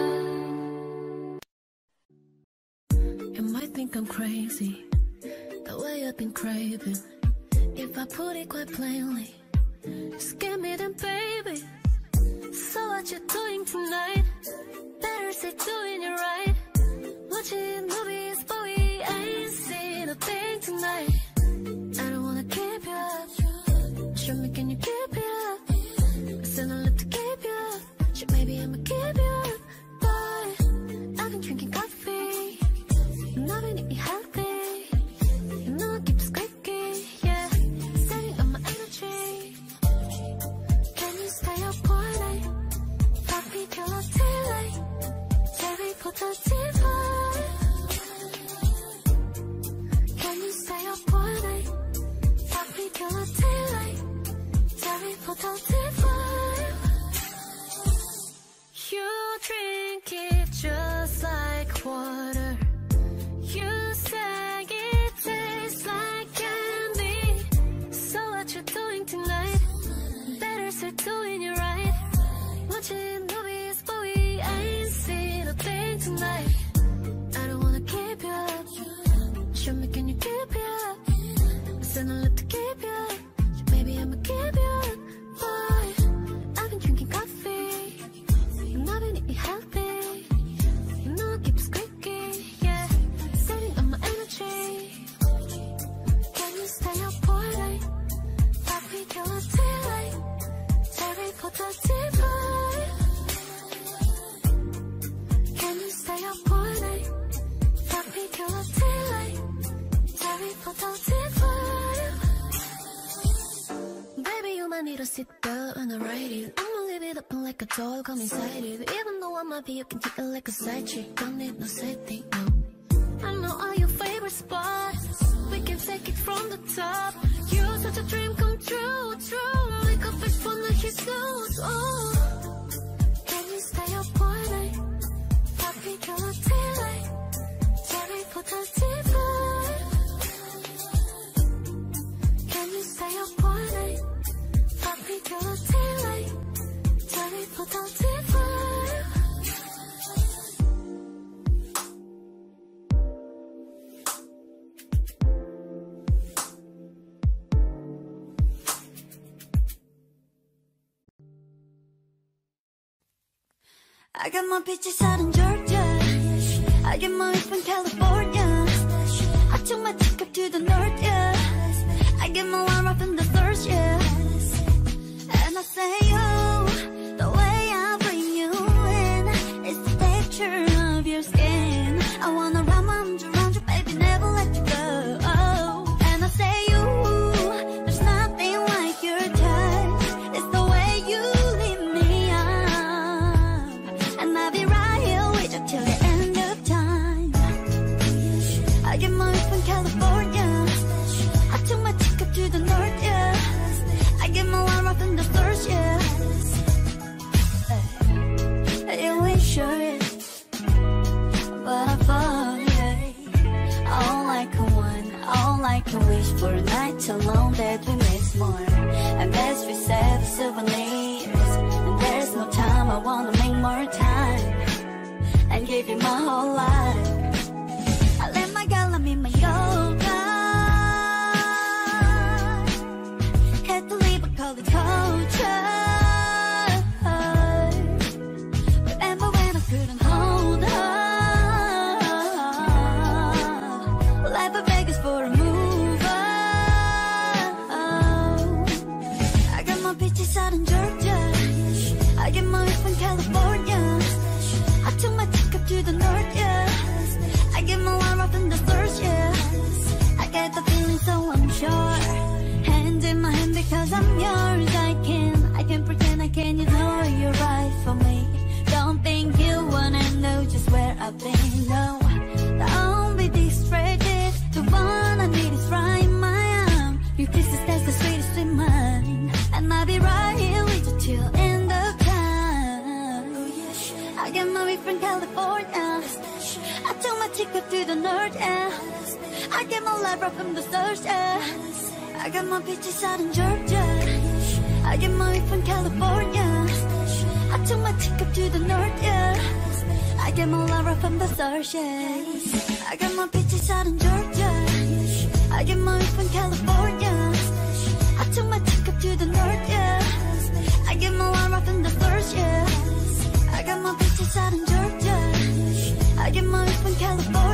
You might think I'm crazy, the way I've been craving. If I put it quite plainly, just give me them, baby. So what you doing tonight? Better say doing it right. Would Watching movies, but we ain't seen a thing tonight. I don't wanna keep you up. Show me, can you keep it up? Send a lip to keep you up. Shit, maybe I'ma keep you up. But I've been drinking coffee, and I've been eating healthy. You know I keep squeaky, yeah. Saving up my energy. Can you stay up all night? Fuck me till I'm daylight. Terry put the TV. Can you stay up all night? Fuck me till I'm daylight. Terry put the TV. You drink it just like water. You say it tastes like candy. So what you doing tonight? Better start doing it right. Watching movies, but we ain't seen a thing tonight. I don't wanna keep you up. Show me, can you keep it up? Send a lip to keep you up. Maybe I'ma keep you up. Boy, I've been drinking coffee, and I've been eating healthy. You know I keep squeaky, yeah. Saving up my energy. Can you stay up all night? Fuck me till it's daylight. Terry put the TV. Can you stay up all night? Fuck me till it's daylight. Terry put the TV. Baby, you might need a seatbelt when I ride it. I'ma leave it open like a doll, come inside it. Even though I'm a you can take it like a side chick. Don't need no setting, no. I know all your favorite spots. We can take it from the top. You're such a dream come true, true. Wake up first fun like you snooze, oh. Can you stay up all night? Fuck me till the daylight. Terry put the TV. Can you stay up all night? Fuck me till the daylight. Terry put the TV. I got my peaches out in Georgia. I get my weed from California. I took my ticket to the north, yeah. I get my warm up in the thirst, yeah. And I say, oh, the way I bring you in is the texture of your skin. I wanna wrap my arms around you, baby, never let you go. Oh, and I say, ooh, there's nothing like your touch. It's the way you lift me up, and I'll be right here with you till the end of time. I get my weed from California. I took my ticket to the north, yeah. I get my warm up in the thirst, yeah. You ain't sure, but I fall, yeah. All like a one, all like a wish for a night alone that we miss more. And best we save souvenirs. And there's no time, I wanna make more time and give you my whole life. I let my girl love me my yoga. Had to leave, I call it culture. Remember when I couldn't hold her? Life of Vegas for a mover. I got my peaches out in Georgia. I get my weed from California. I took my ticket to the north, yeah. I get my warm up in the thirst, yeah. I get the feeling, so I'm sure. Hand in my hand because I'm yours. I can pretend I can, you know you're right for me. Don't think you wanna know just where I've been, no. Don't be distracted. The one I need is right in my arm. Your kisses, that's the sweetest in mine. And I'll be right here with you till end of time. I get my weed from California. I took my ticket to the north, yeah. I get my life right from the source, yeah. I got my peaches out in Georgia. I get my weed from California. I took my ticket to the north, yeah. I get my life right from the source, yeah. I got my peaches out in Georgia. I get my weed from California. I took my ticket to the north, yeah. I get my life right from the source, yeah. I got my peaches out in Georgia. I get my weed from California.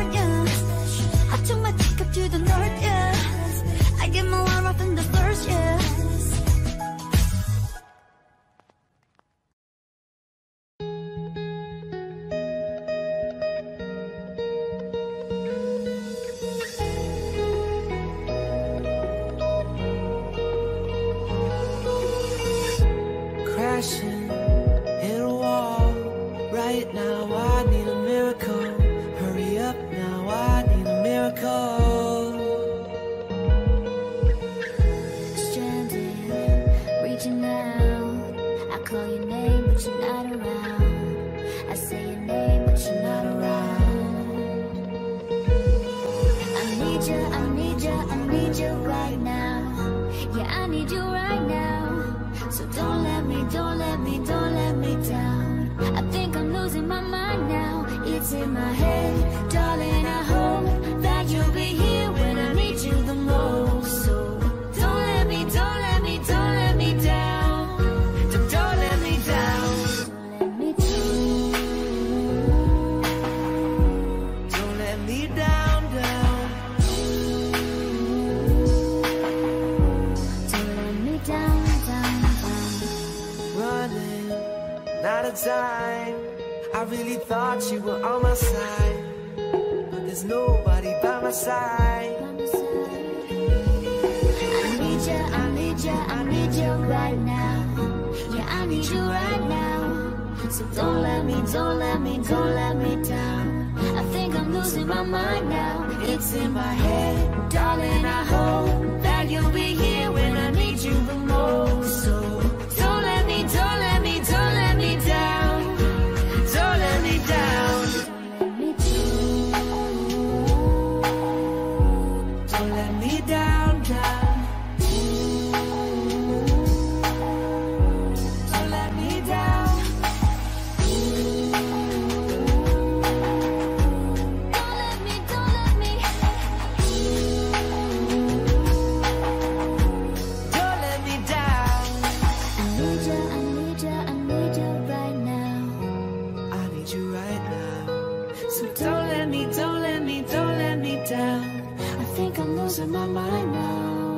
not around. I say your name, but you're not around. I need you, I need you, I need you right now. Yeah, I need you right now. So don't let me, don't let me, don't let me down. I think I'm losing my mind now. It's in my head, darling, I hope that you'll be here when I need you the most. So don't let me, don't let me, don't let me down. Don't let me down. Don't let me down, down. Don't let me down, down, down. Running out of time. I really thought you were on my side, but there's nobody by my side. I need you, I need you, I need you right now. Yeah, I need you right now. So don't let me, don't let me, don't let me down. I think I'm losing my mind now. It's in my head, darling, I hope that you'll be here when I need you the most. So don't let me, don't let me, don't let me down. Don't let me down. Don't let me down, down. Don't let me down. Don't let me, don't let me. Don't let me down. I need you, I need you, I need you right now. I need you right now. So don't let me, don't let me, don't let me down. I think I'm losing my mind now.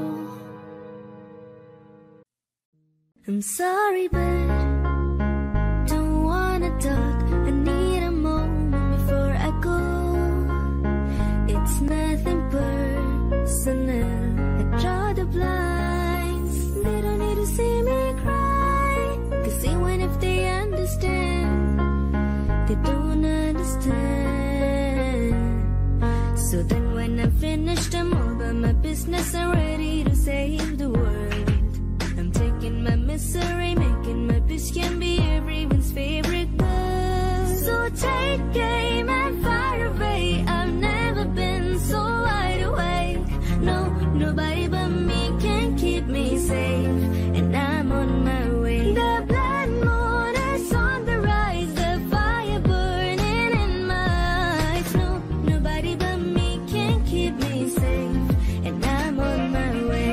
I'm sorry, but don't wanna talk. I need a moment before I go. It's nothing personal. I draw the blinds. They don't need to see me cry. 'Cause even if they understand, they don't understand. So then when I finish them all by my business, I'm ready to save the world. I'm taking my misery, making my bitch can be everyone's favorite girl. So take aim and fire away. I've never been so wide awake. No, nobody but me can keep me safe. And I'm on my way. The blood moon is on the rise. The fire burning in my eyes. No, nobody but me can keep me safe. And I'm on my way.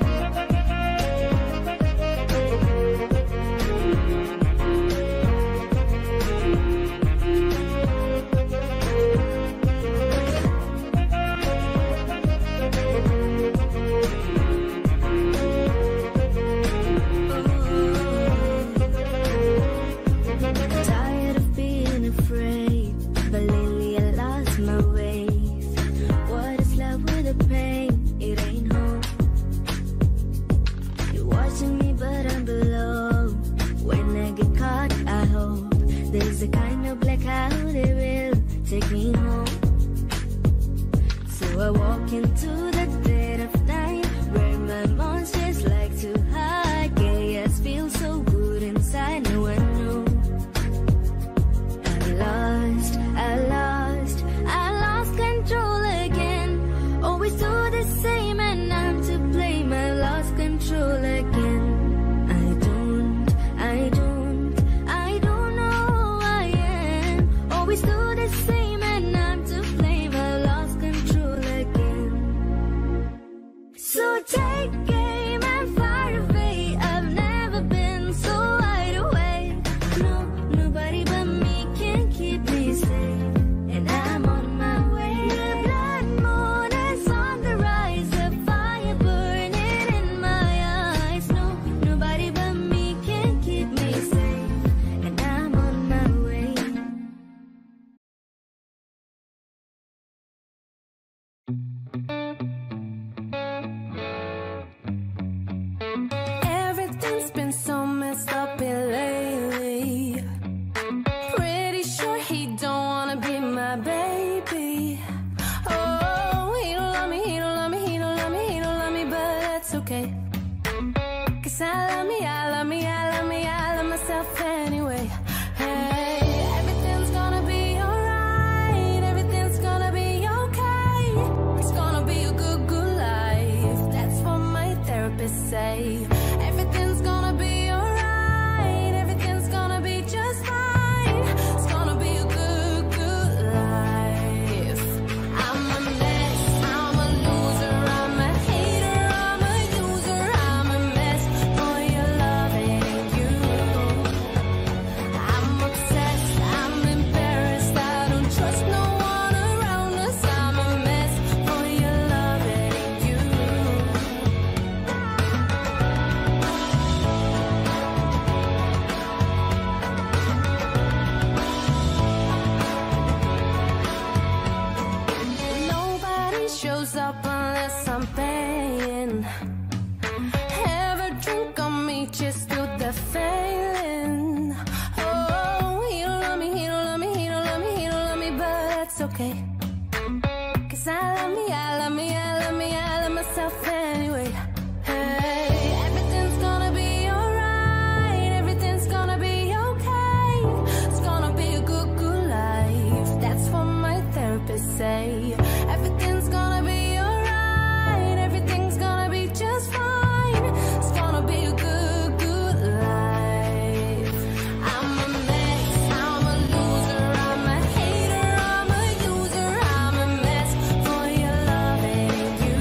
Tired of being afraid, but lately I lost my way. What is love with the pain? It ain't home. You're watching me, but I'm below. When I get caught, I hope there's a kind of blackout that will take me home. So I walk into the dead of night, where my monsters like to hide. Chaos feels so good inside, no one knows. I lost control again. Always do the same and I'm to blame. I lost control again. I don't know who I am. Always do the same and I'm to blame. I lost control again. okay. 'Cause I love me, I love me, I love me, I love myself anyway. Hey, everything's gonna be alright, everything's gonna be okay. It's gonna be a good, good life. That's what my therapist say. Everything's gonna be alright, everything's gonna be just fine. It's gonna be a good, good life. I'm a mess, I'm a loser, I'm a hater, I'm a user, I'm a mess for your loving you.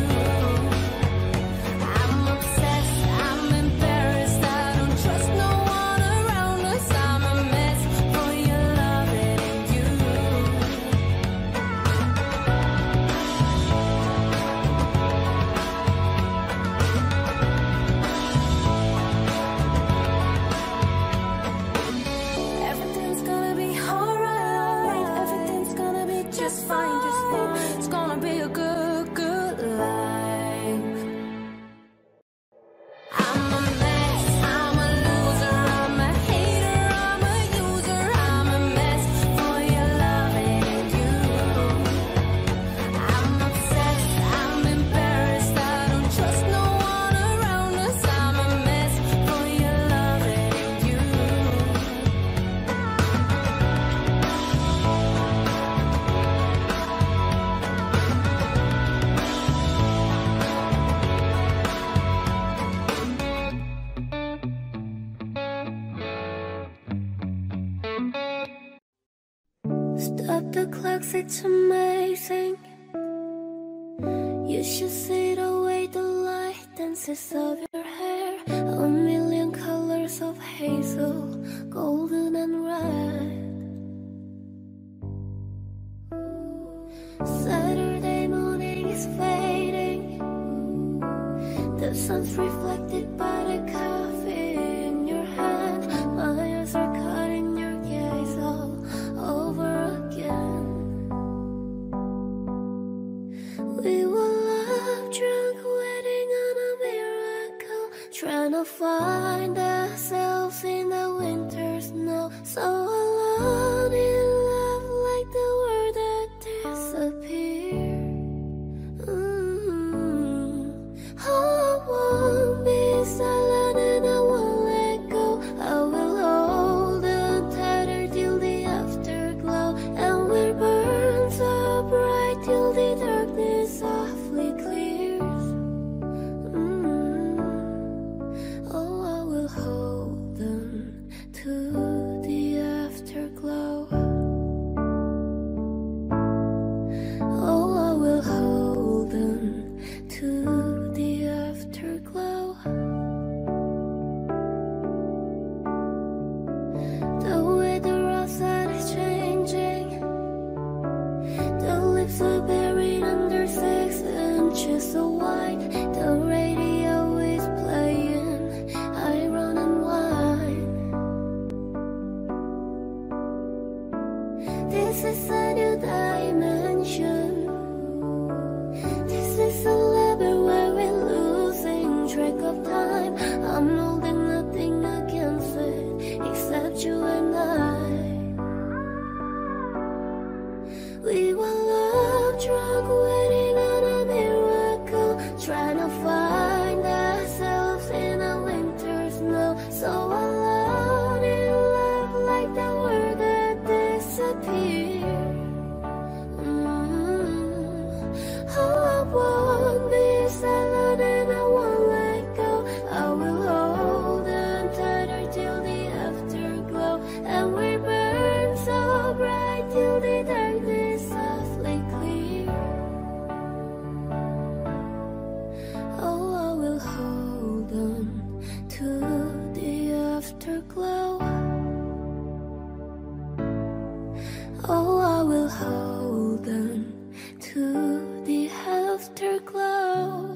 I'm obsessed, I'm embarrassed, I don't trust no one around us. I'm a mess for your loving you. Everything's gonna be alright, everything's gonna be just fine, just fine. It's gonna be a good, good life. I'm a mess, I'm a loser, I'm a hater, I'm a user, I'm a mess for your loving you. I'm obsessed, I'm embarrassed, I don't trust no one around us. I'm a mess for your loving you. Stop the clock, it's amazing. You should see the way the light dances of your hair. A million colors of hazel, golden and red. Saturday morning is fading. The sun's reflected by the coffee in your hand. My eyes are caught in your gaze all over again. We were love drunk, waiting on a miracle, trying to find ourselves in the winter snow. So alone in love, like the word that disappeared. Oh, I won't be silent and I won't let go. I will hold on tighter till the afterglow, and we'll burn so bright till the darkness softly clears. Oh, I will hold on to the afterglow. Oh, I will hold on to the afterglow. The weather outside is changing. The lips are buried under 6 inches of white. The radio is playing I Run and Wine. This is a new dimension. This is a level where we're losing track of time. I'm holding nothing against it except you and I. We were love drunk, waiting on a miracle, trying to find ourselves in a winter snow. So alone in love, like the word that disappeared. Oh, I won't be silent and I won't let go. I will hold on tighter till the afterglow, and we burn so bright till the darkness softly clear. Oh, I will hold on to the afterglow. Oh, I will hold on to the afterglow.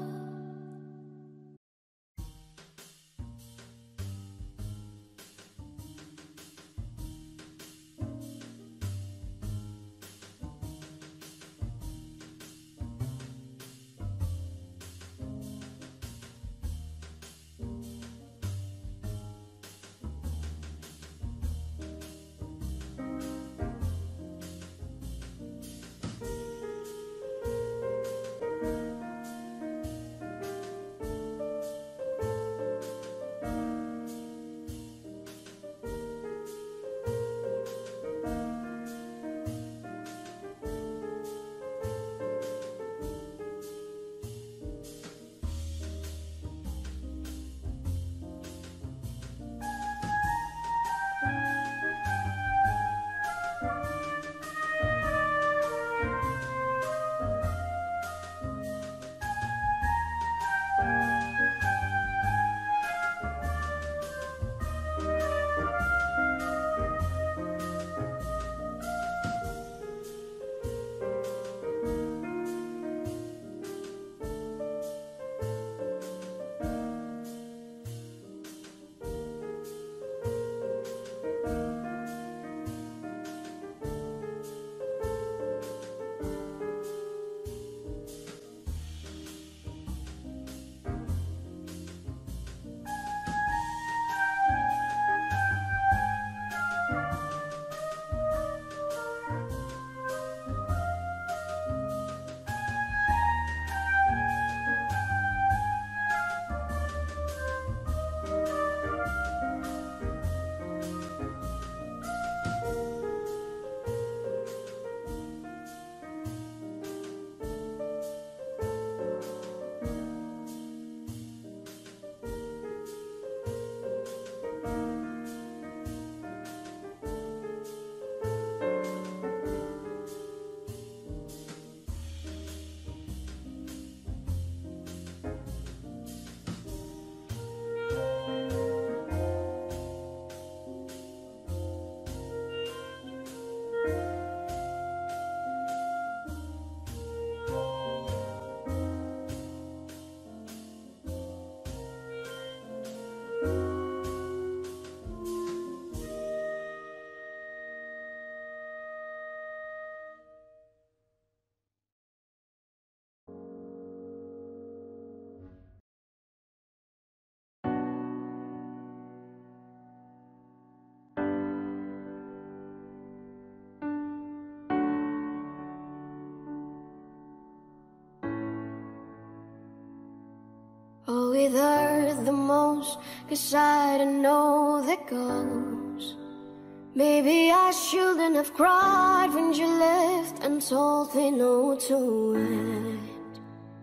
it hurt the most, 'cause I don't know the goes. Maybe I shouldn't have cried when you left and told me no to it.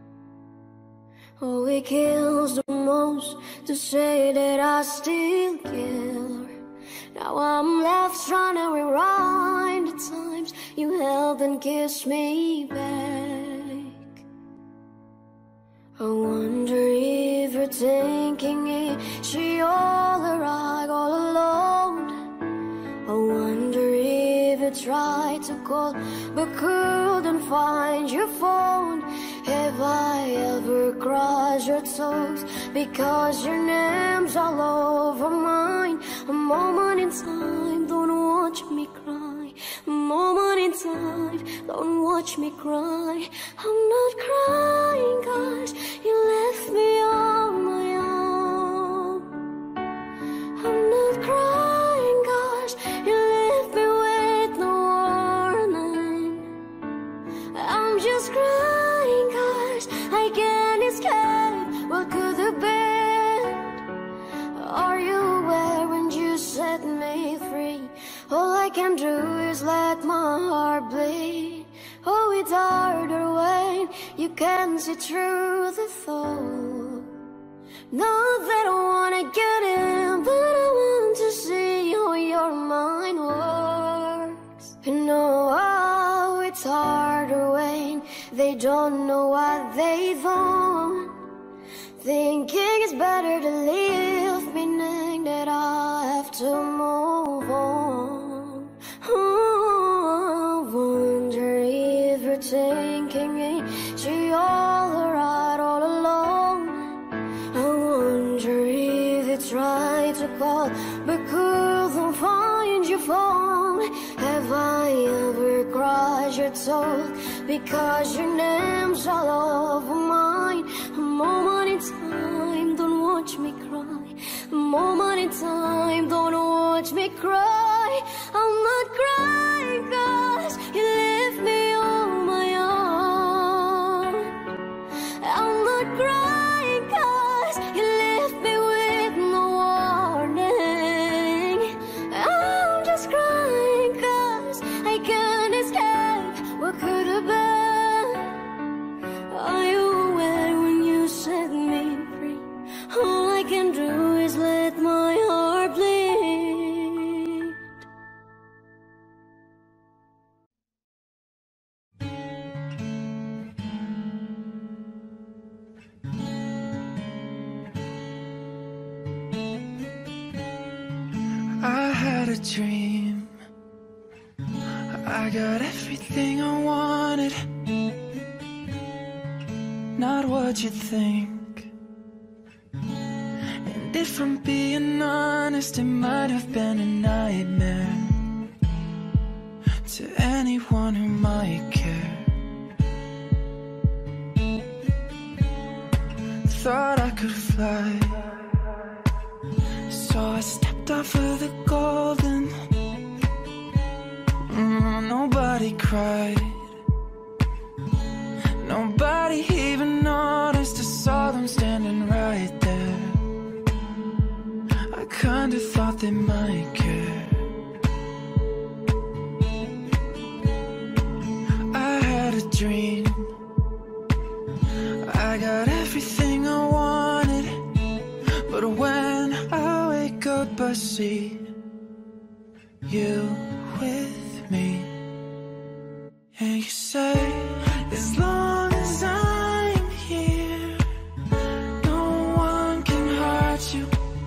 Oh, it kills the most to say that I still care. Now I'm left trying to rewind the times you held and kissed me back. I wonder if you're thinking it's all right all alone. I wonder if you tried to call but couldn't find your phone. Have I ever crossed your toes because your name's all over mine? A moment in time, don't watch me cry. A moment in time, don't watch me cry. I'm not crying 'cause you left me on my own. I'm not crying 'cause you left me with no warning. I'm just crying 'cause I can't escape what could have been. Are you aware when you set me free? All I can do is let my heart bleed. Oh, it's harder when you can see through the thought. Not that I wanna get in, but I want to see how your mind works. You know how it's harder when they don't know what they've done. Thinking it's better to leave, meaning that I have to move on. Oh, I wonder if you're thinking it's all right all alone. I wonder if you tried to call but couldn't find your phone. Have I ever crossed your toes because your name's all over mine? A moment in time, don't watch me cry. A moment in time, don't watch me cry. I'm not crying 'cause you left me on my own. I'm not crying 'cause you left me with no warning. I'm just crying 'cause I can't escape what could have been. Are you aware when you set me free? All I can do is let my heart bleed. I had a dream. I got everything I wanted. Not what you think. And if I'm being honest, it might have been a nightmare to anyone who might care. Thought I could fly, so I stepped off of the golden. Nobody cried. Nobody even noticed. I saw them standing right there. I kinda thought they might care. I had a dream. I got everything I wanted, but when I wake up I see you with me. And you say, as long as I'm here, no one can hurt you.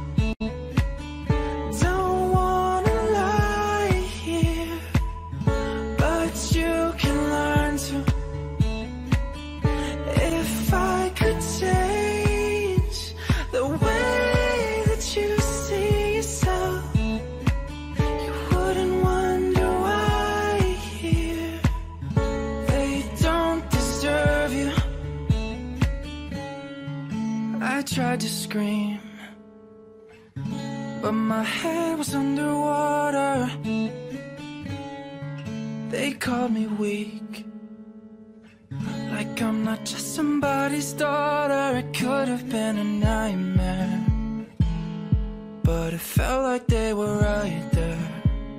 Don't wanna lie here, but you can learn to. If I could change the way that you see yourself, you wouldn't wonder why here. They don't deserve you. I tried to scream, but my head was underwater. They called me weak, like I'm I'm not just somebody's daughter. It could have been a nightmare, but it felt like they were right there.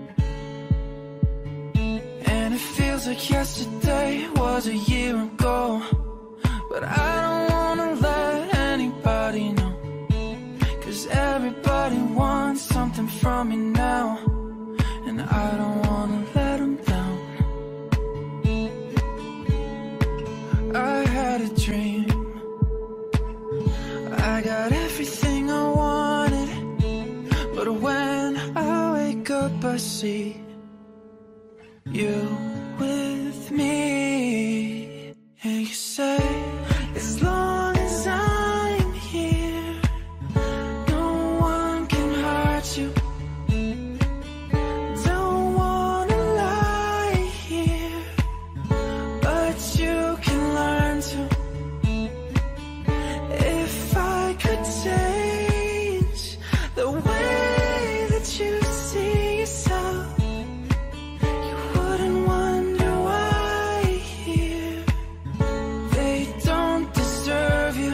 And it feels like yesterday was a year ago, but I don't wanna let anybody know, 'cause everybody wants something from me now, and I don't wanna let them down. I had a dream, I got everything I wanted, but when I wake up I see you with me. And you say, as long as I'm here, no one can hurt you. Don't wanna lie here, but you can learn to. If I could change the way that you see yourself, you wouldn't wonder why here they don't deserve you.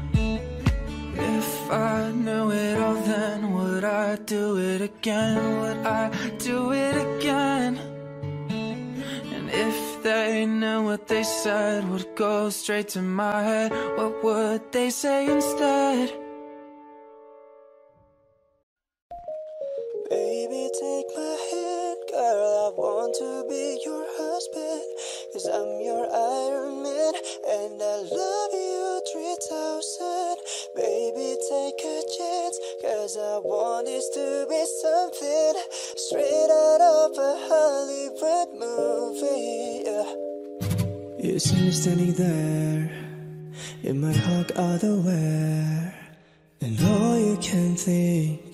If I knew it all, then would I do it again? Would I do it again? And if they knew what they said would go straight to my head, what would they say instead? Baby, take my hand, girl, I want to be your husband, 'cause I'm your Iron Man, and I love you 3000. Baby, take a chance, 'cause I want this to be something straight out of a Hollywood movie, yeah. You see me standing there, in my hug otherwhere, and all you can think